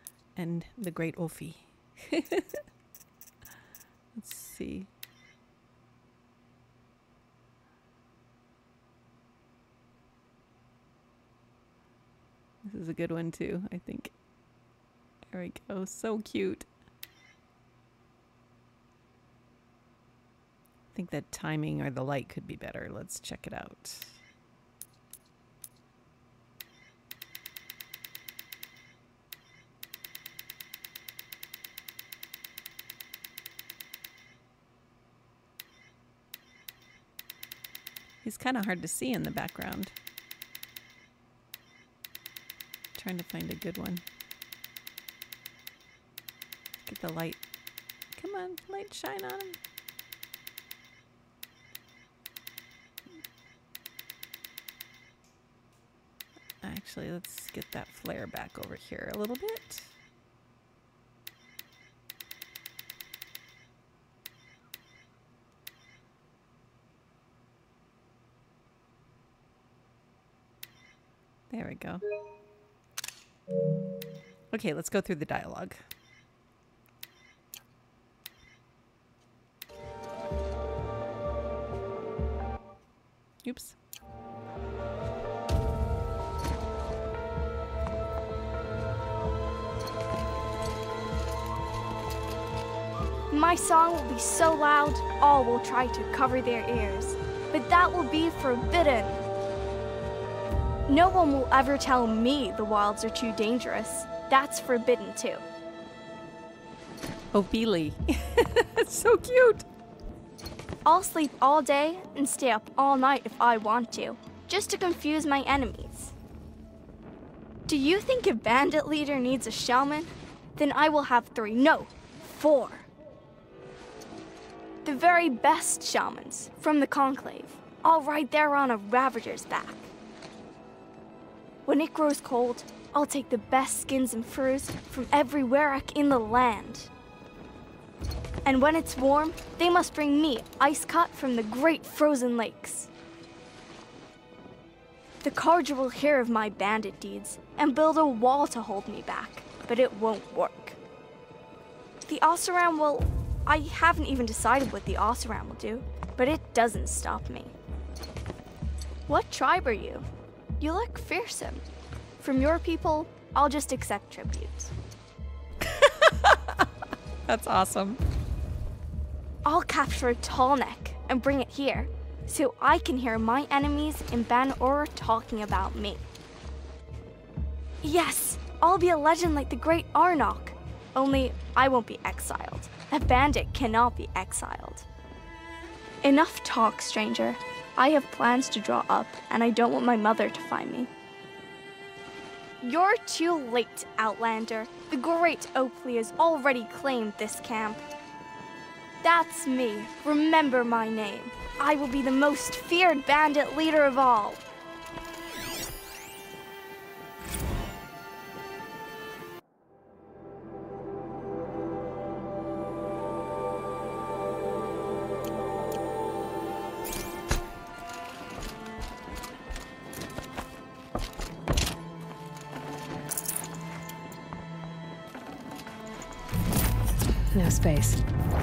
and the Great Opili. Let's see. This is a good one too, I think. There we go. So cute. I think the timing or the light could be better. Let's check it out. He's kind of hard to see in the background. Trying to find a good one. Get the light. Come on, light shine on him. Actually, let's get that flare back over here a little bit. There we go. Okay, let's go through the dialogue. Oops. My song will be so loud, all will try to cover their ears. But that will be forbidden. No one will ever tell me the wilds are too dangerous. That's forbidden too. Opili. It's so cute. I'll sleep all day and stay up all night if I want to, just to confuse my enemies. Do you think a bandit leader needs a shaman? Then I will have 3, no, 4. The very best shamans from the Conclave, all right there on a Ravager's back. When it grows cold, I'll take the best skins and furs from every Warwick in the land. And when it's warm, they must bring me ice cut from the great frozen lakes. The Carja will hear of my bandit deeds and build a wall to hold me back, but it won't work. The Oseram will... I haven't even decided what the Oseram will do, but it doesn't stop me. What tribe are you? You look fearsome. From your people, I'll just accept tributes. That's awesome. I'll capture a tall neck and bring it here, so I can hear my enemies in Ban-Ora talking about me. Yes, I'll be a legend like the Great Arnok. Only I won't be exiled. A bandit cannot be exiled. Enough talk, stranger. I have plans to draw up, and I don't want my mother to find me. You're too late, Outlander. The Great Opili has already claimed this camp. That's me. Remember my name. I will be the most feared bandit leader of all. No space.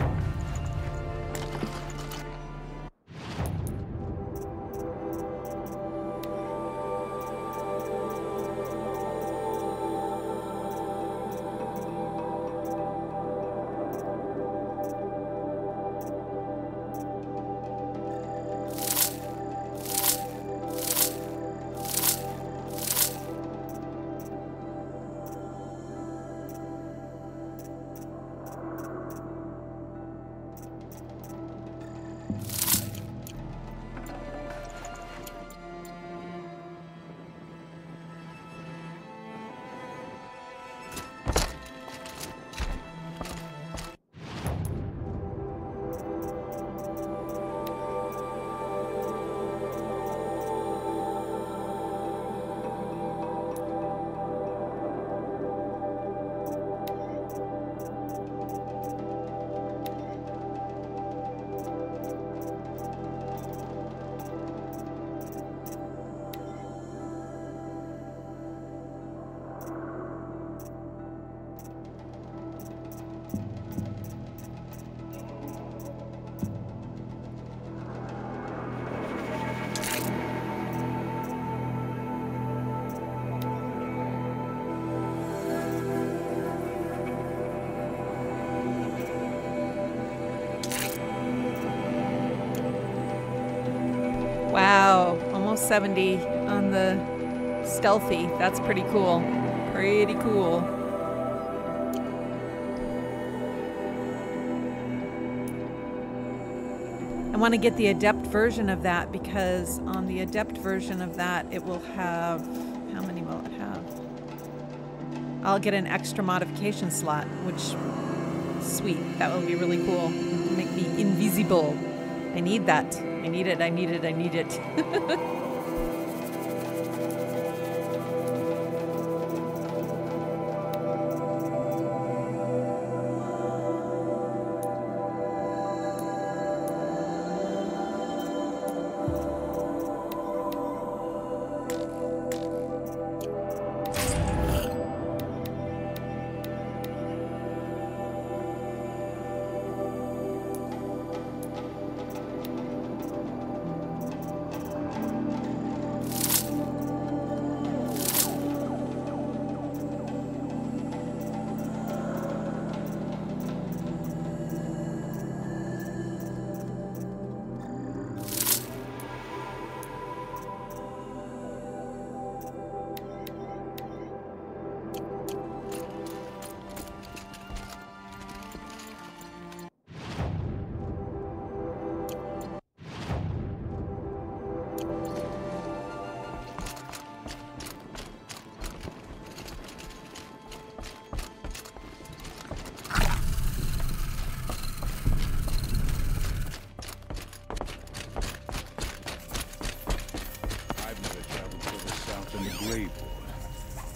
Wow, almost 70 on the stealthy. That's pretty cool. Pretty cool. I want to get the adept version of that because on the adept version of that, it will have, how many will it have? I'll get an extra modification slot, which, sweet, that will be really cool. Make me invisible. I need that. I need it, I need it, I need it.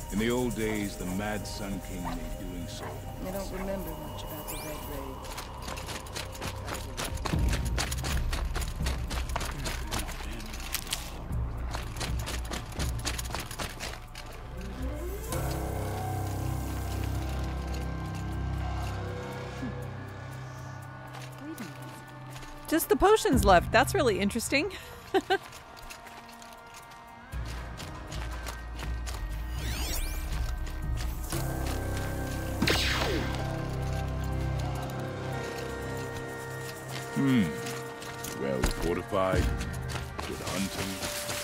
In the old days, the Mad Sun King made doing so. I don't remember much about the Red Raid. Just the potions left. That's really interesting. Well fortified, good hunting.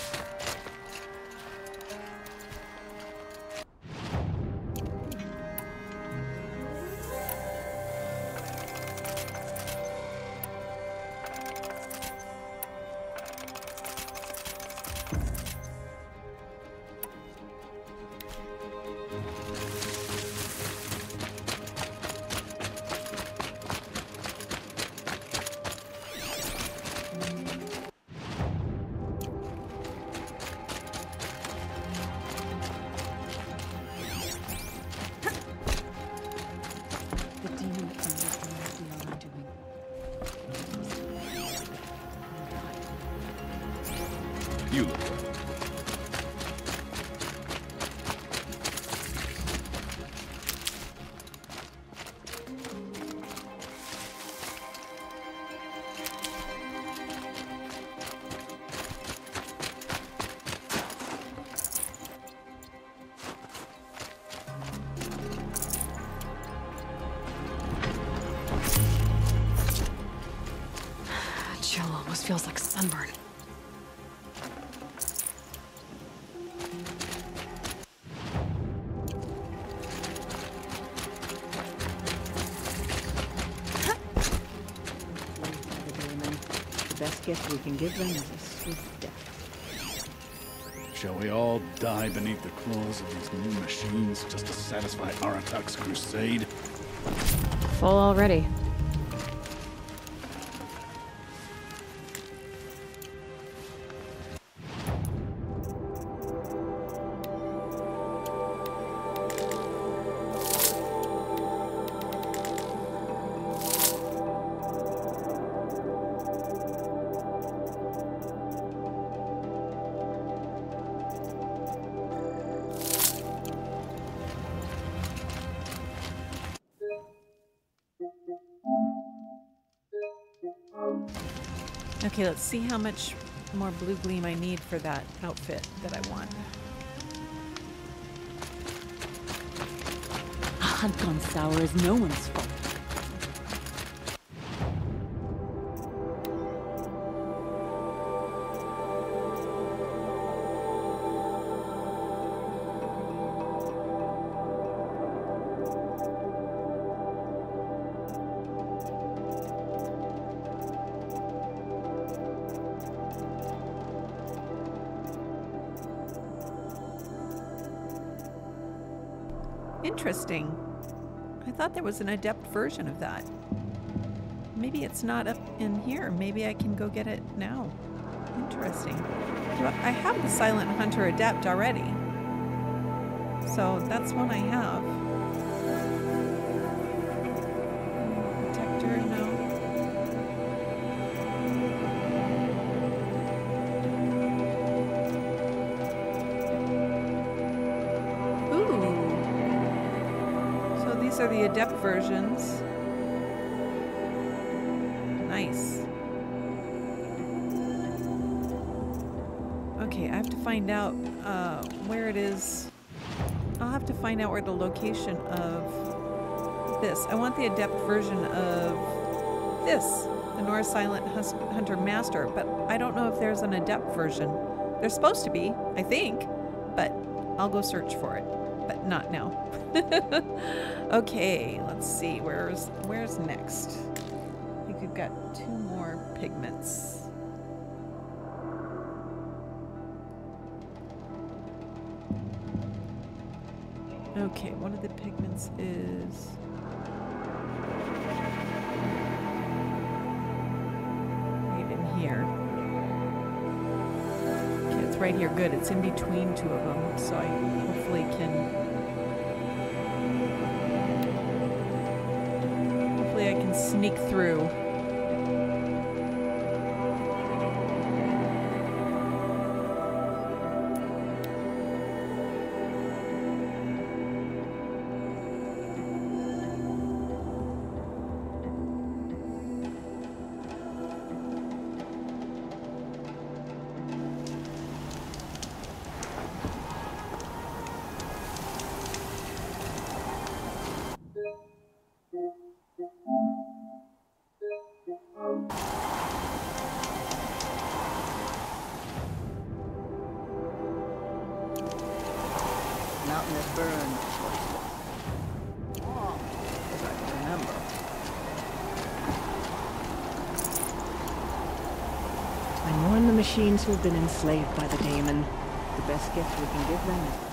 You look well. Chill almost feels like sunburn. The best gift we can give them is a swift death. Shall we all die beneath the claws of these new machines just to satisfy Aratak's crusade? Full already. Okay, let's see how much more blue gleam I need for that outfit that I want. A hunt gone sour is no one's fault. Interesting. I thought there was an adept version of that. Maybe it's not up in here. Maybe I can go get it now. Interesting. I have the Silent Hunter Adept already. So that's one I have. Detector, no. These are the adept versions. Nice. Okay, I have to find out where it is. I'll have to find out where the location of this. I want the adept version of this, the North Silent Hunter Master, but I don't know if there's an adept version. There's supposed to be, I think, but I'll go search for it, but not now. Okay, let's see. Where's next? I think we've got 2 more pigments. Okay, one of the pigments is right in here. Okay, it's right here. Good. It's in between 2 of them, so I hopefully can sneak through. Mountain that burned. Oh, as I can remember. I mourn the machines who have been enslaved by the daemon. The best gift we can give them is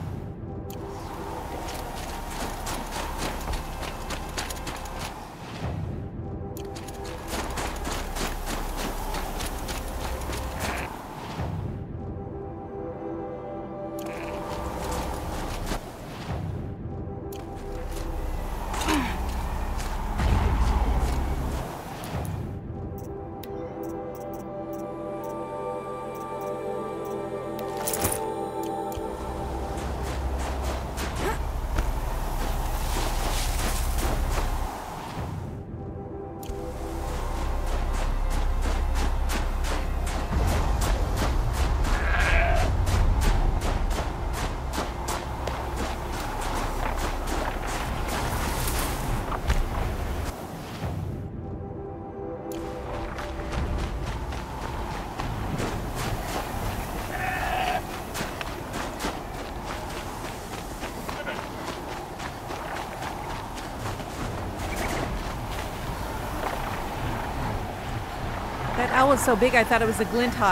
That owl was so big I thought it was a glint hawk.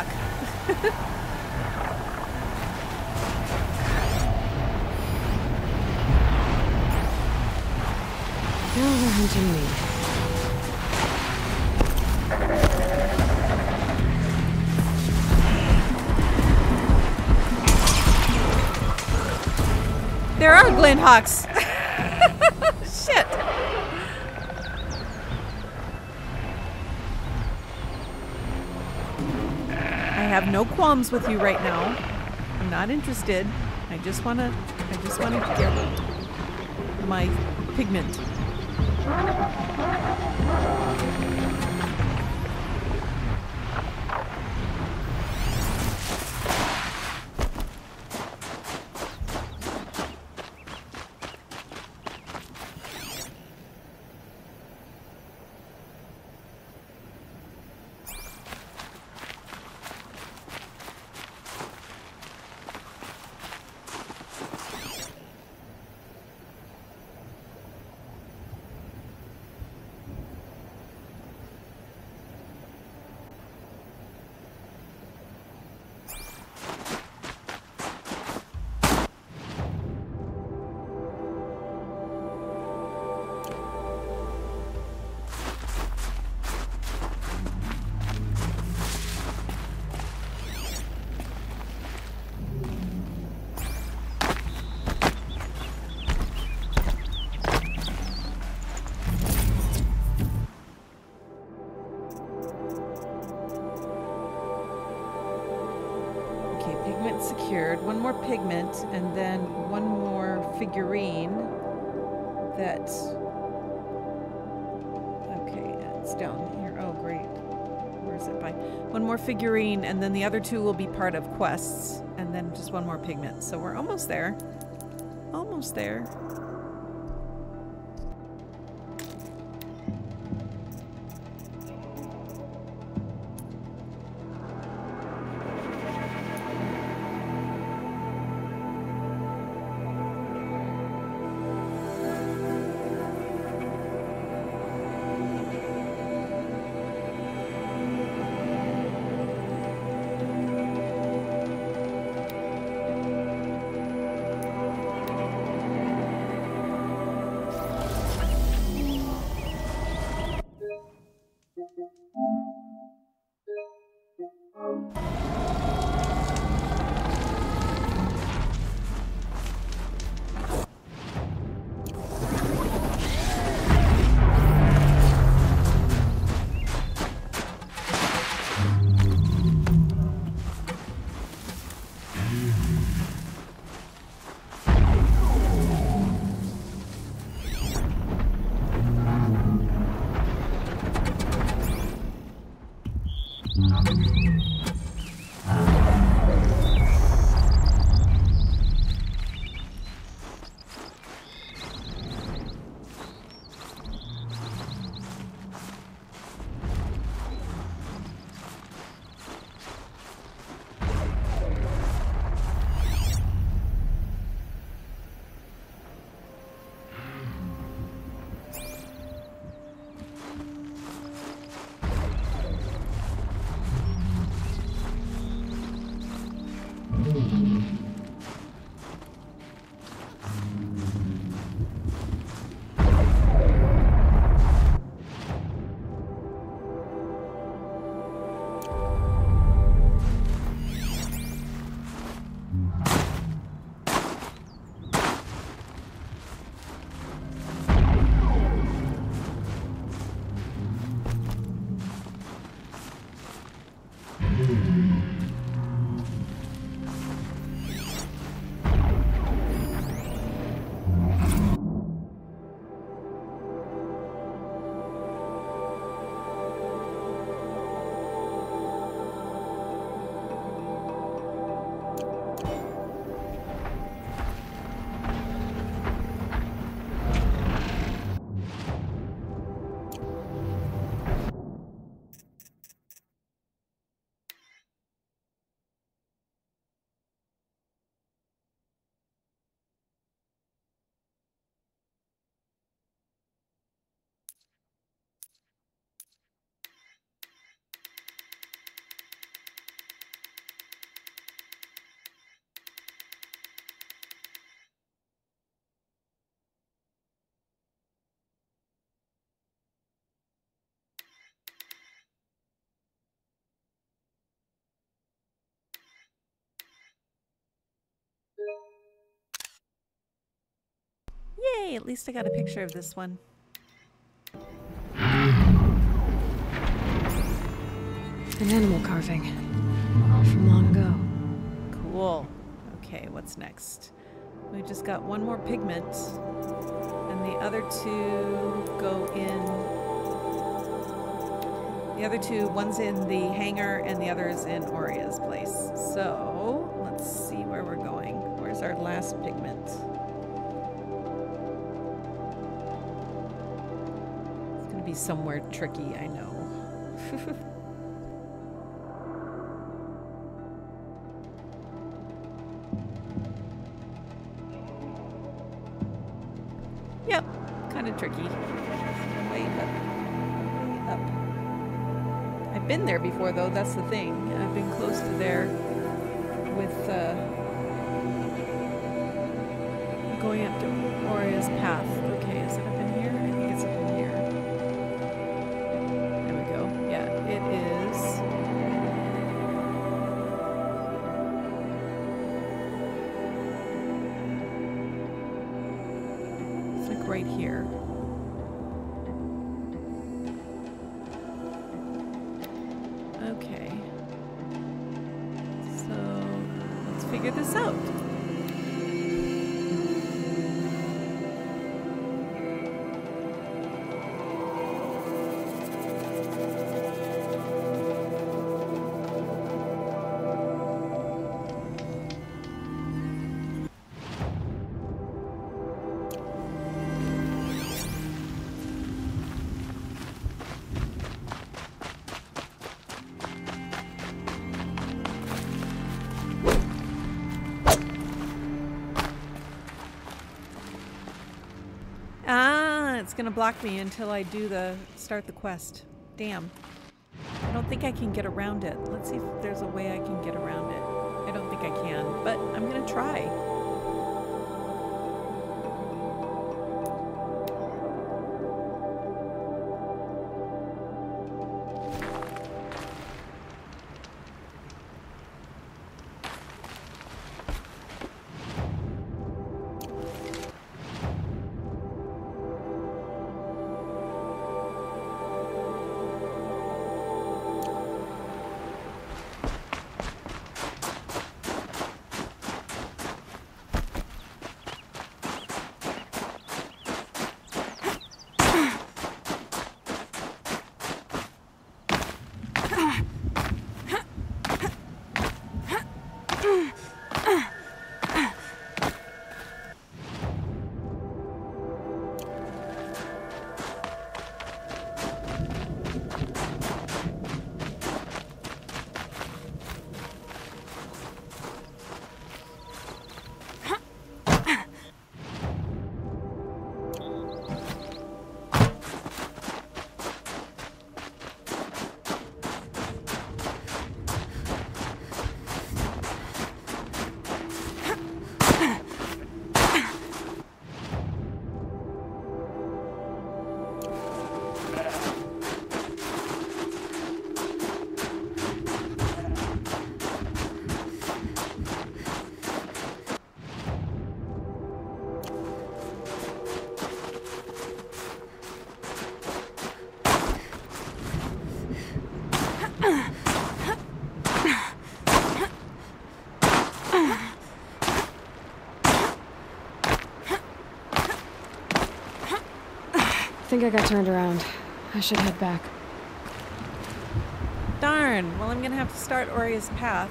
Now they're hunting me. There are glint hawks. Shit. I have no qualms with you right now. I'm not interested. I just wanna get my pigment. Secured. One more pigment and then one more figurine that it's down here. Oh great, where is it by? One more figurine and then the other two will be part of quests and then just one more pigment, so we're almost there. Almost there. Yay, at least I got a picture of this one. An animal carving. All from long ago. Cool. Okay, what's next? We just got one more pigment, and the other two go in. The other two, one's in the hangar and the other is in Oria's place. So let's see where we're going. Where's our last pigment? It's gonna be somewhere tricky, I know. Yep, kind of tricky. Way up. Way up. I've been there before, though, that's the thing. I've been close to there with going up to Oria's path. Okay, is it up in here? I think it's up in here. There we go. Yeah, it is. Right here. Okay. So let's figure this out. It's gonna block me until I do start the quest. Damn. I don't think I can get around it. Let's see if there's a way I can get around it. I don't think I can, but I'm gonna try. I think I got turned around. I should head back. Darn. Well, I'm gonna have to start Oria's path.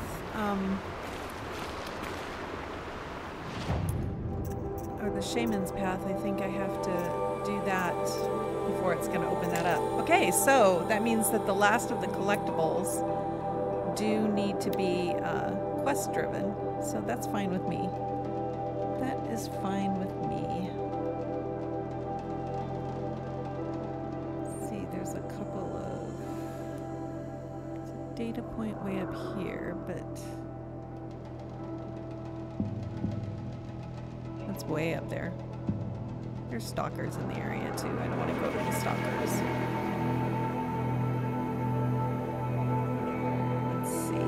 Or the shaman's path. I think I have to do that before it's gonna open that up. Okay, so that means that the last of the collectibles do need to be quest driven. So that's fine with me. That is fine with me. There's a couple of data point way up here, but that's way up there. There's stalkers in the area too. I don't want to go to the stalkers. Let's see.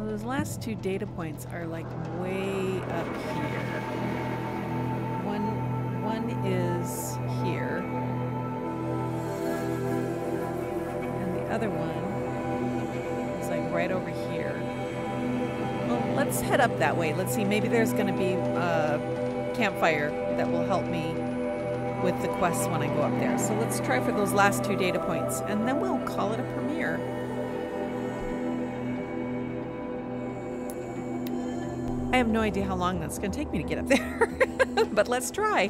So those last two data points are like way up here. One is here. And the other one is like right over here. Well, let's head up that way. Let's see, maybe there's going to be a campfire that will help me with the quests when I go up there. So let's try for those last two data points, and then we'll call it a premiere. I have no idea how long that's going to take me to get up there, but let's try.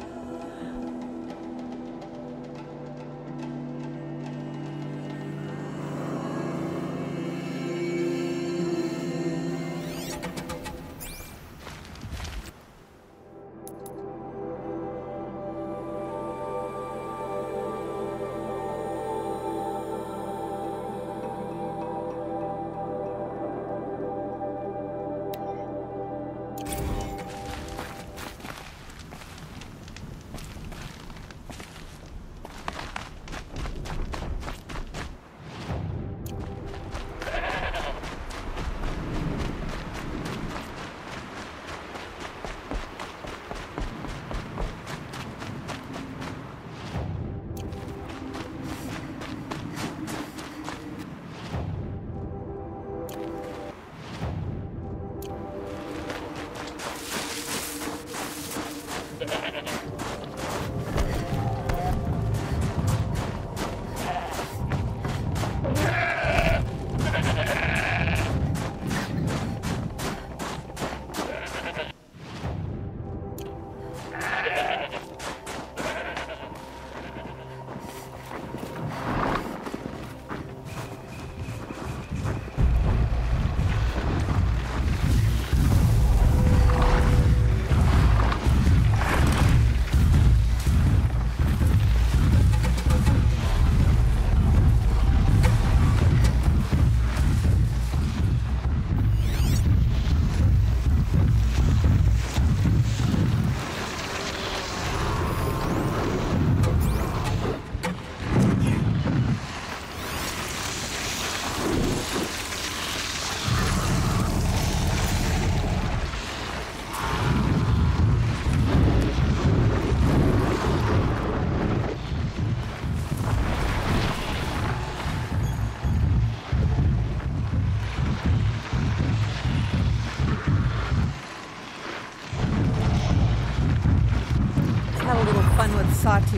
Sawtooth.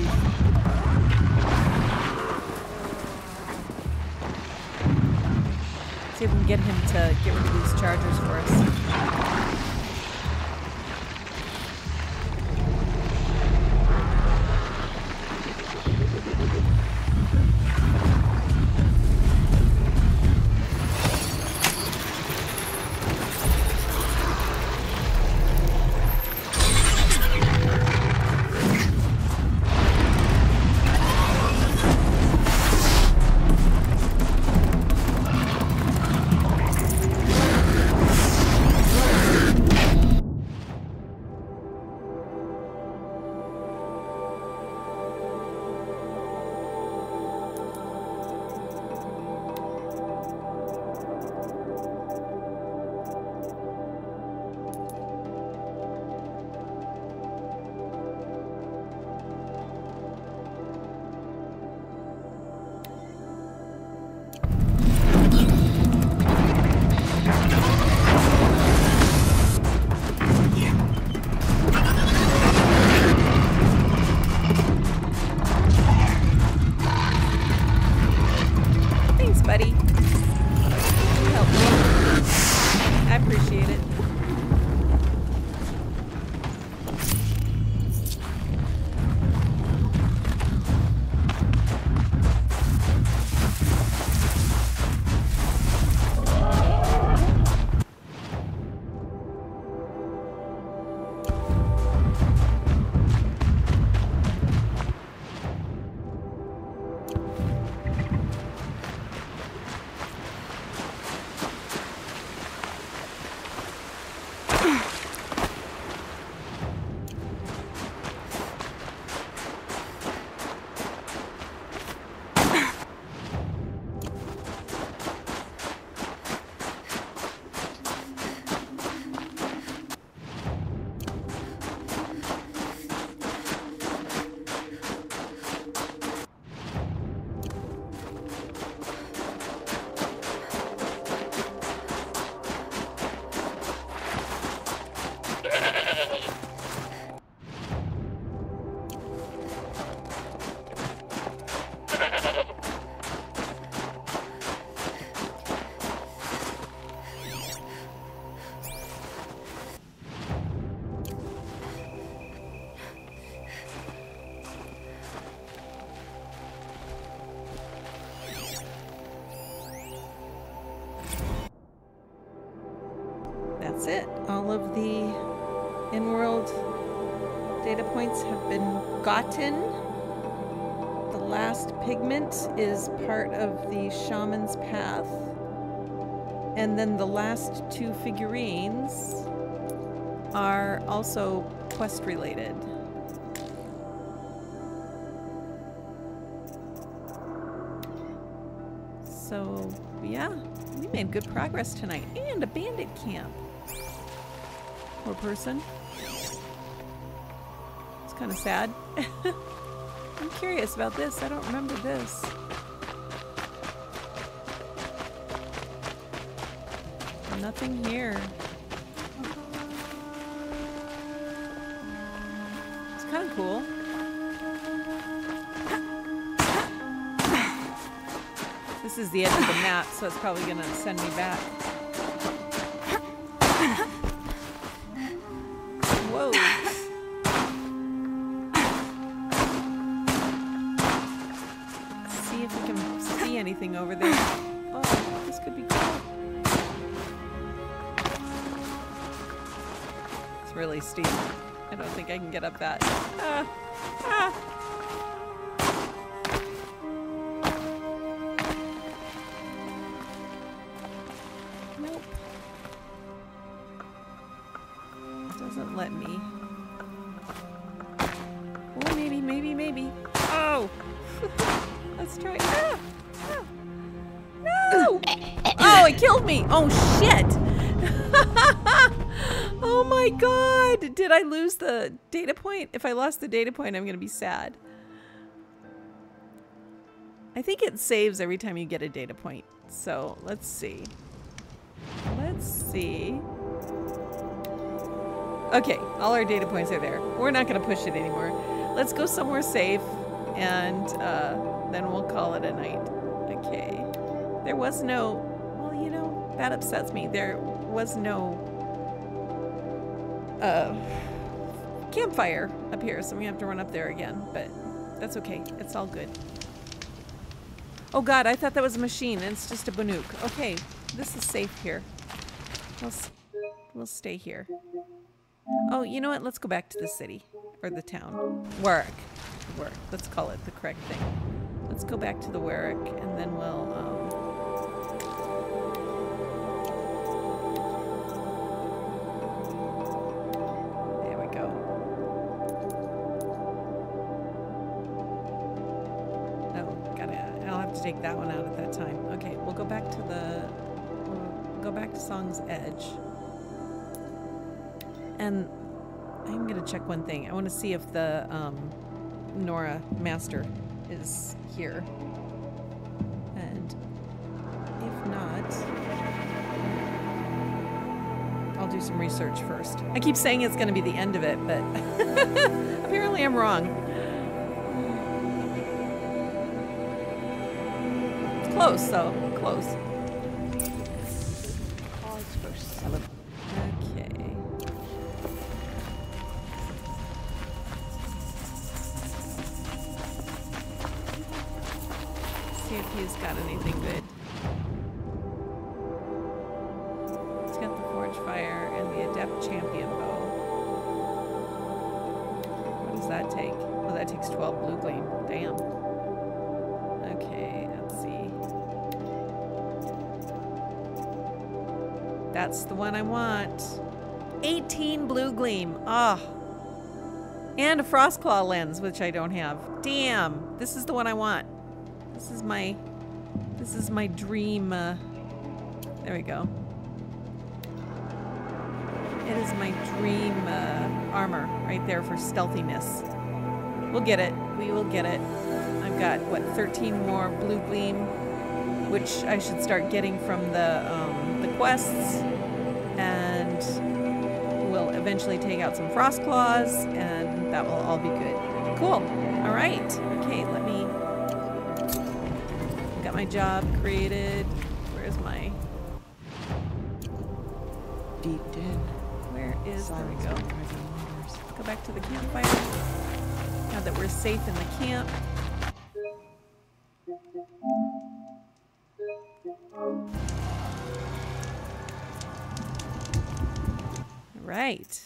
See if we can get him to get rid of these chargers for us. that's it. All of the in-world data points have been gotten. The last pigment is part of the shaman's path. And then the last 2 figurines are also quest related. So, yeah, we made good progress tonight. And a bandit camp. Poor person. It's kind of sad. I'm curious about this. I don't remember this. Nothing here. It's kind of cool. This is the edge of the map, so it's probably going to send me back. Whoa. Let's see if we can see anything over there. Oh, this could be cool. It's really steep. I don't think I can get up that. Nope. It doesn't let me. Oh, maybe. Oh! Let's try. No! Oh, it killed me! Oh, shit! Oh my god! Did I lose the data point? If I lost the data point, I'm gonna be sad. I think it saves every time you get a data point. So, let's see. Okay, all our data points are there. We're not gonna push it anymore. Let's go somewhere safe, and then we'll call it a night. Okay. There was no... Well, you know, that upsets me. There was no... campfire up here, so we have to run up there again, but that's okay. It's all good. Oh god, I thought that was a machine, and it's just a Banuk. Okay, this is safe here. We'll stay here. Oh, you know what? Let's go back to the city. Or the town. Warwick. Let's call it the correct thing. Let's go back to the Warwick, and then we'll, there we go. Oh, I'll have to take that one out at that time. Okay, we'll go back to Song's Edge. And I'm gonna check one thing. I want to see if the Nora Master is here. And if not, I'll do some research first. I keep saying it's gonna be the end of it, but apparently I'm wrong. It's close, though. Close. Okay. See if he's got anything good. He's got the Forge Fire and the Adept Champion Bow. What does that take? Oh, that takes 12 Blue Gleam. Damn. Okay, let's see. That's the one I want. 18 Blue Gleam. Ah. Oh. And a Frostclaw lens, which I don't have. Damn. This is the one I want. This is my dream. There we go. It is my dream armor right there for stealthiness. We'll get it. We will get it. I've got, what, 13 more Blue Gleam, which I should start getting from the quests, and we'll eventually take out some Frostclaws, and that will all be good. Cool. All right. Okay, let me... Got my job created. Where's my... Deep den. Where is... There we go. Go back to the campfire. Now that we're safe in the camp. right.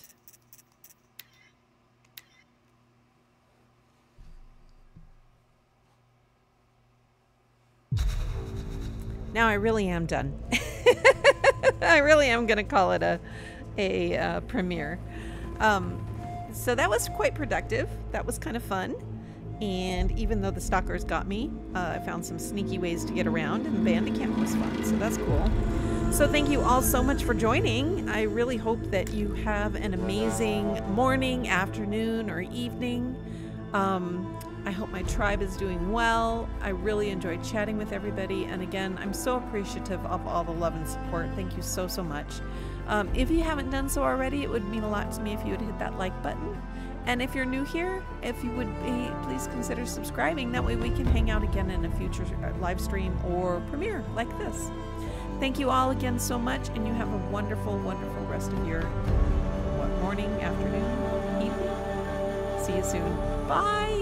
Now I really am done. I really am going to call it a premiere. So that was quite productive. That was kind of fun. And even though the stalkers got me, I found some sneaky ways to get around, and the bandit camp was fun, so that's cool. So thank you all so much for joining. I really hope that you have an amazing morning, afternoon, or evening. I hope my tribe is doing well. I really enjoyed chatting with everybody, and again, I'm so appreciative of all the love and support. Thank you so, so much. If you haven't done so already, it would mean a lot to me if you would hit that like button. And if you're new here, if you would please consider subscribing. That way we can hang out again in a future live stream or premiere like this. Thank you all again so much, and you have a wonderful, wonderful rest of your morning, afternoon, evening. See you soon. Bye.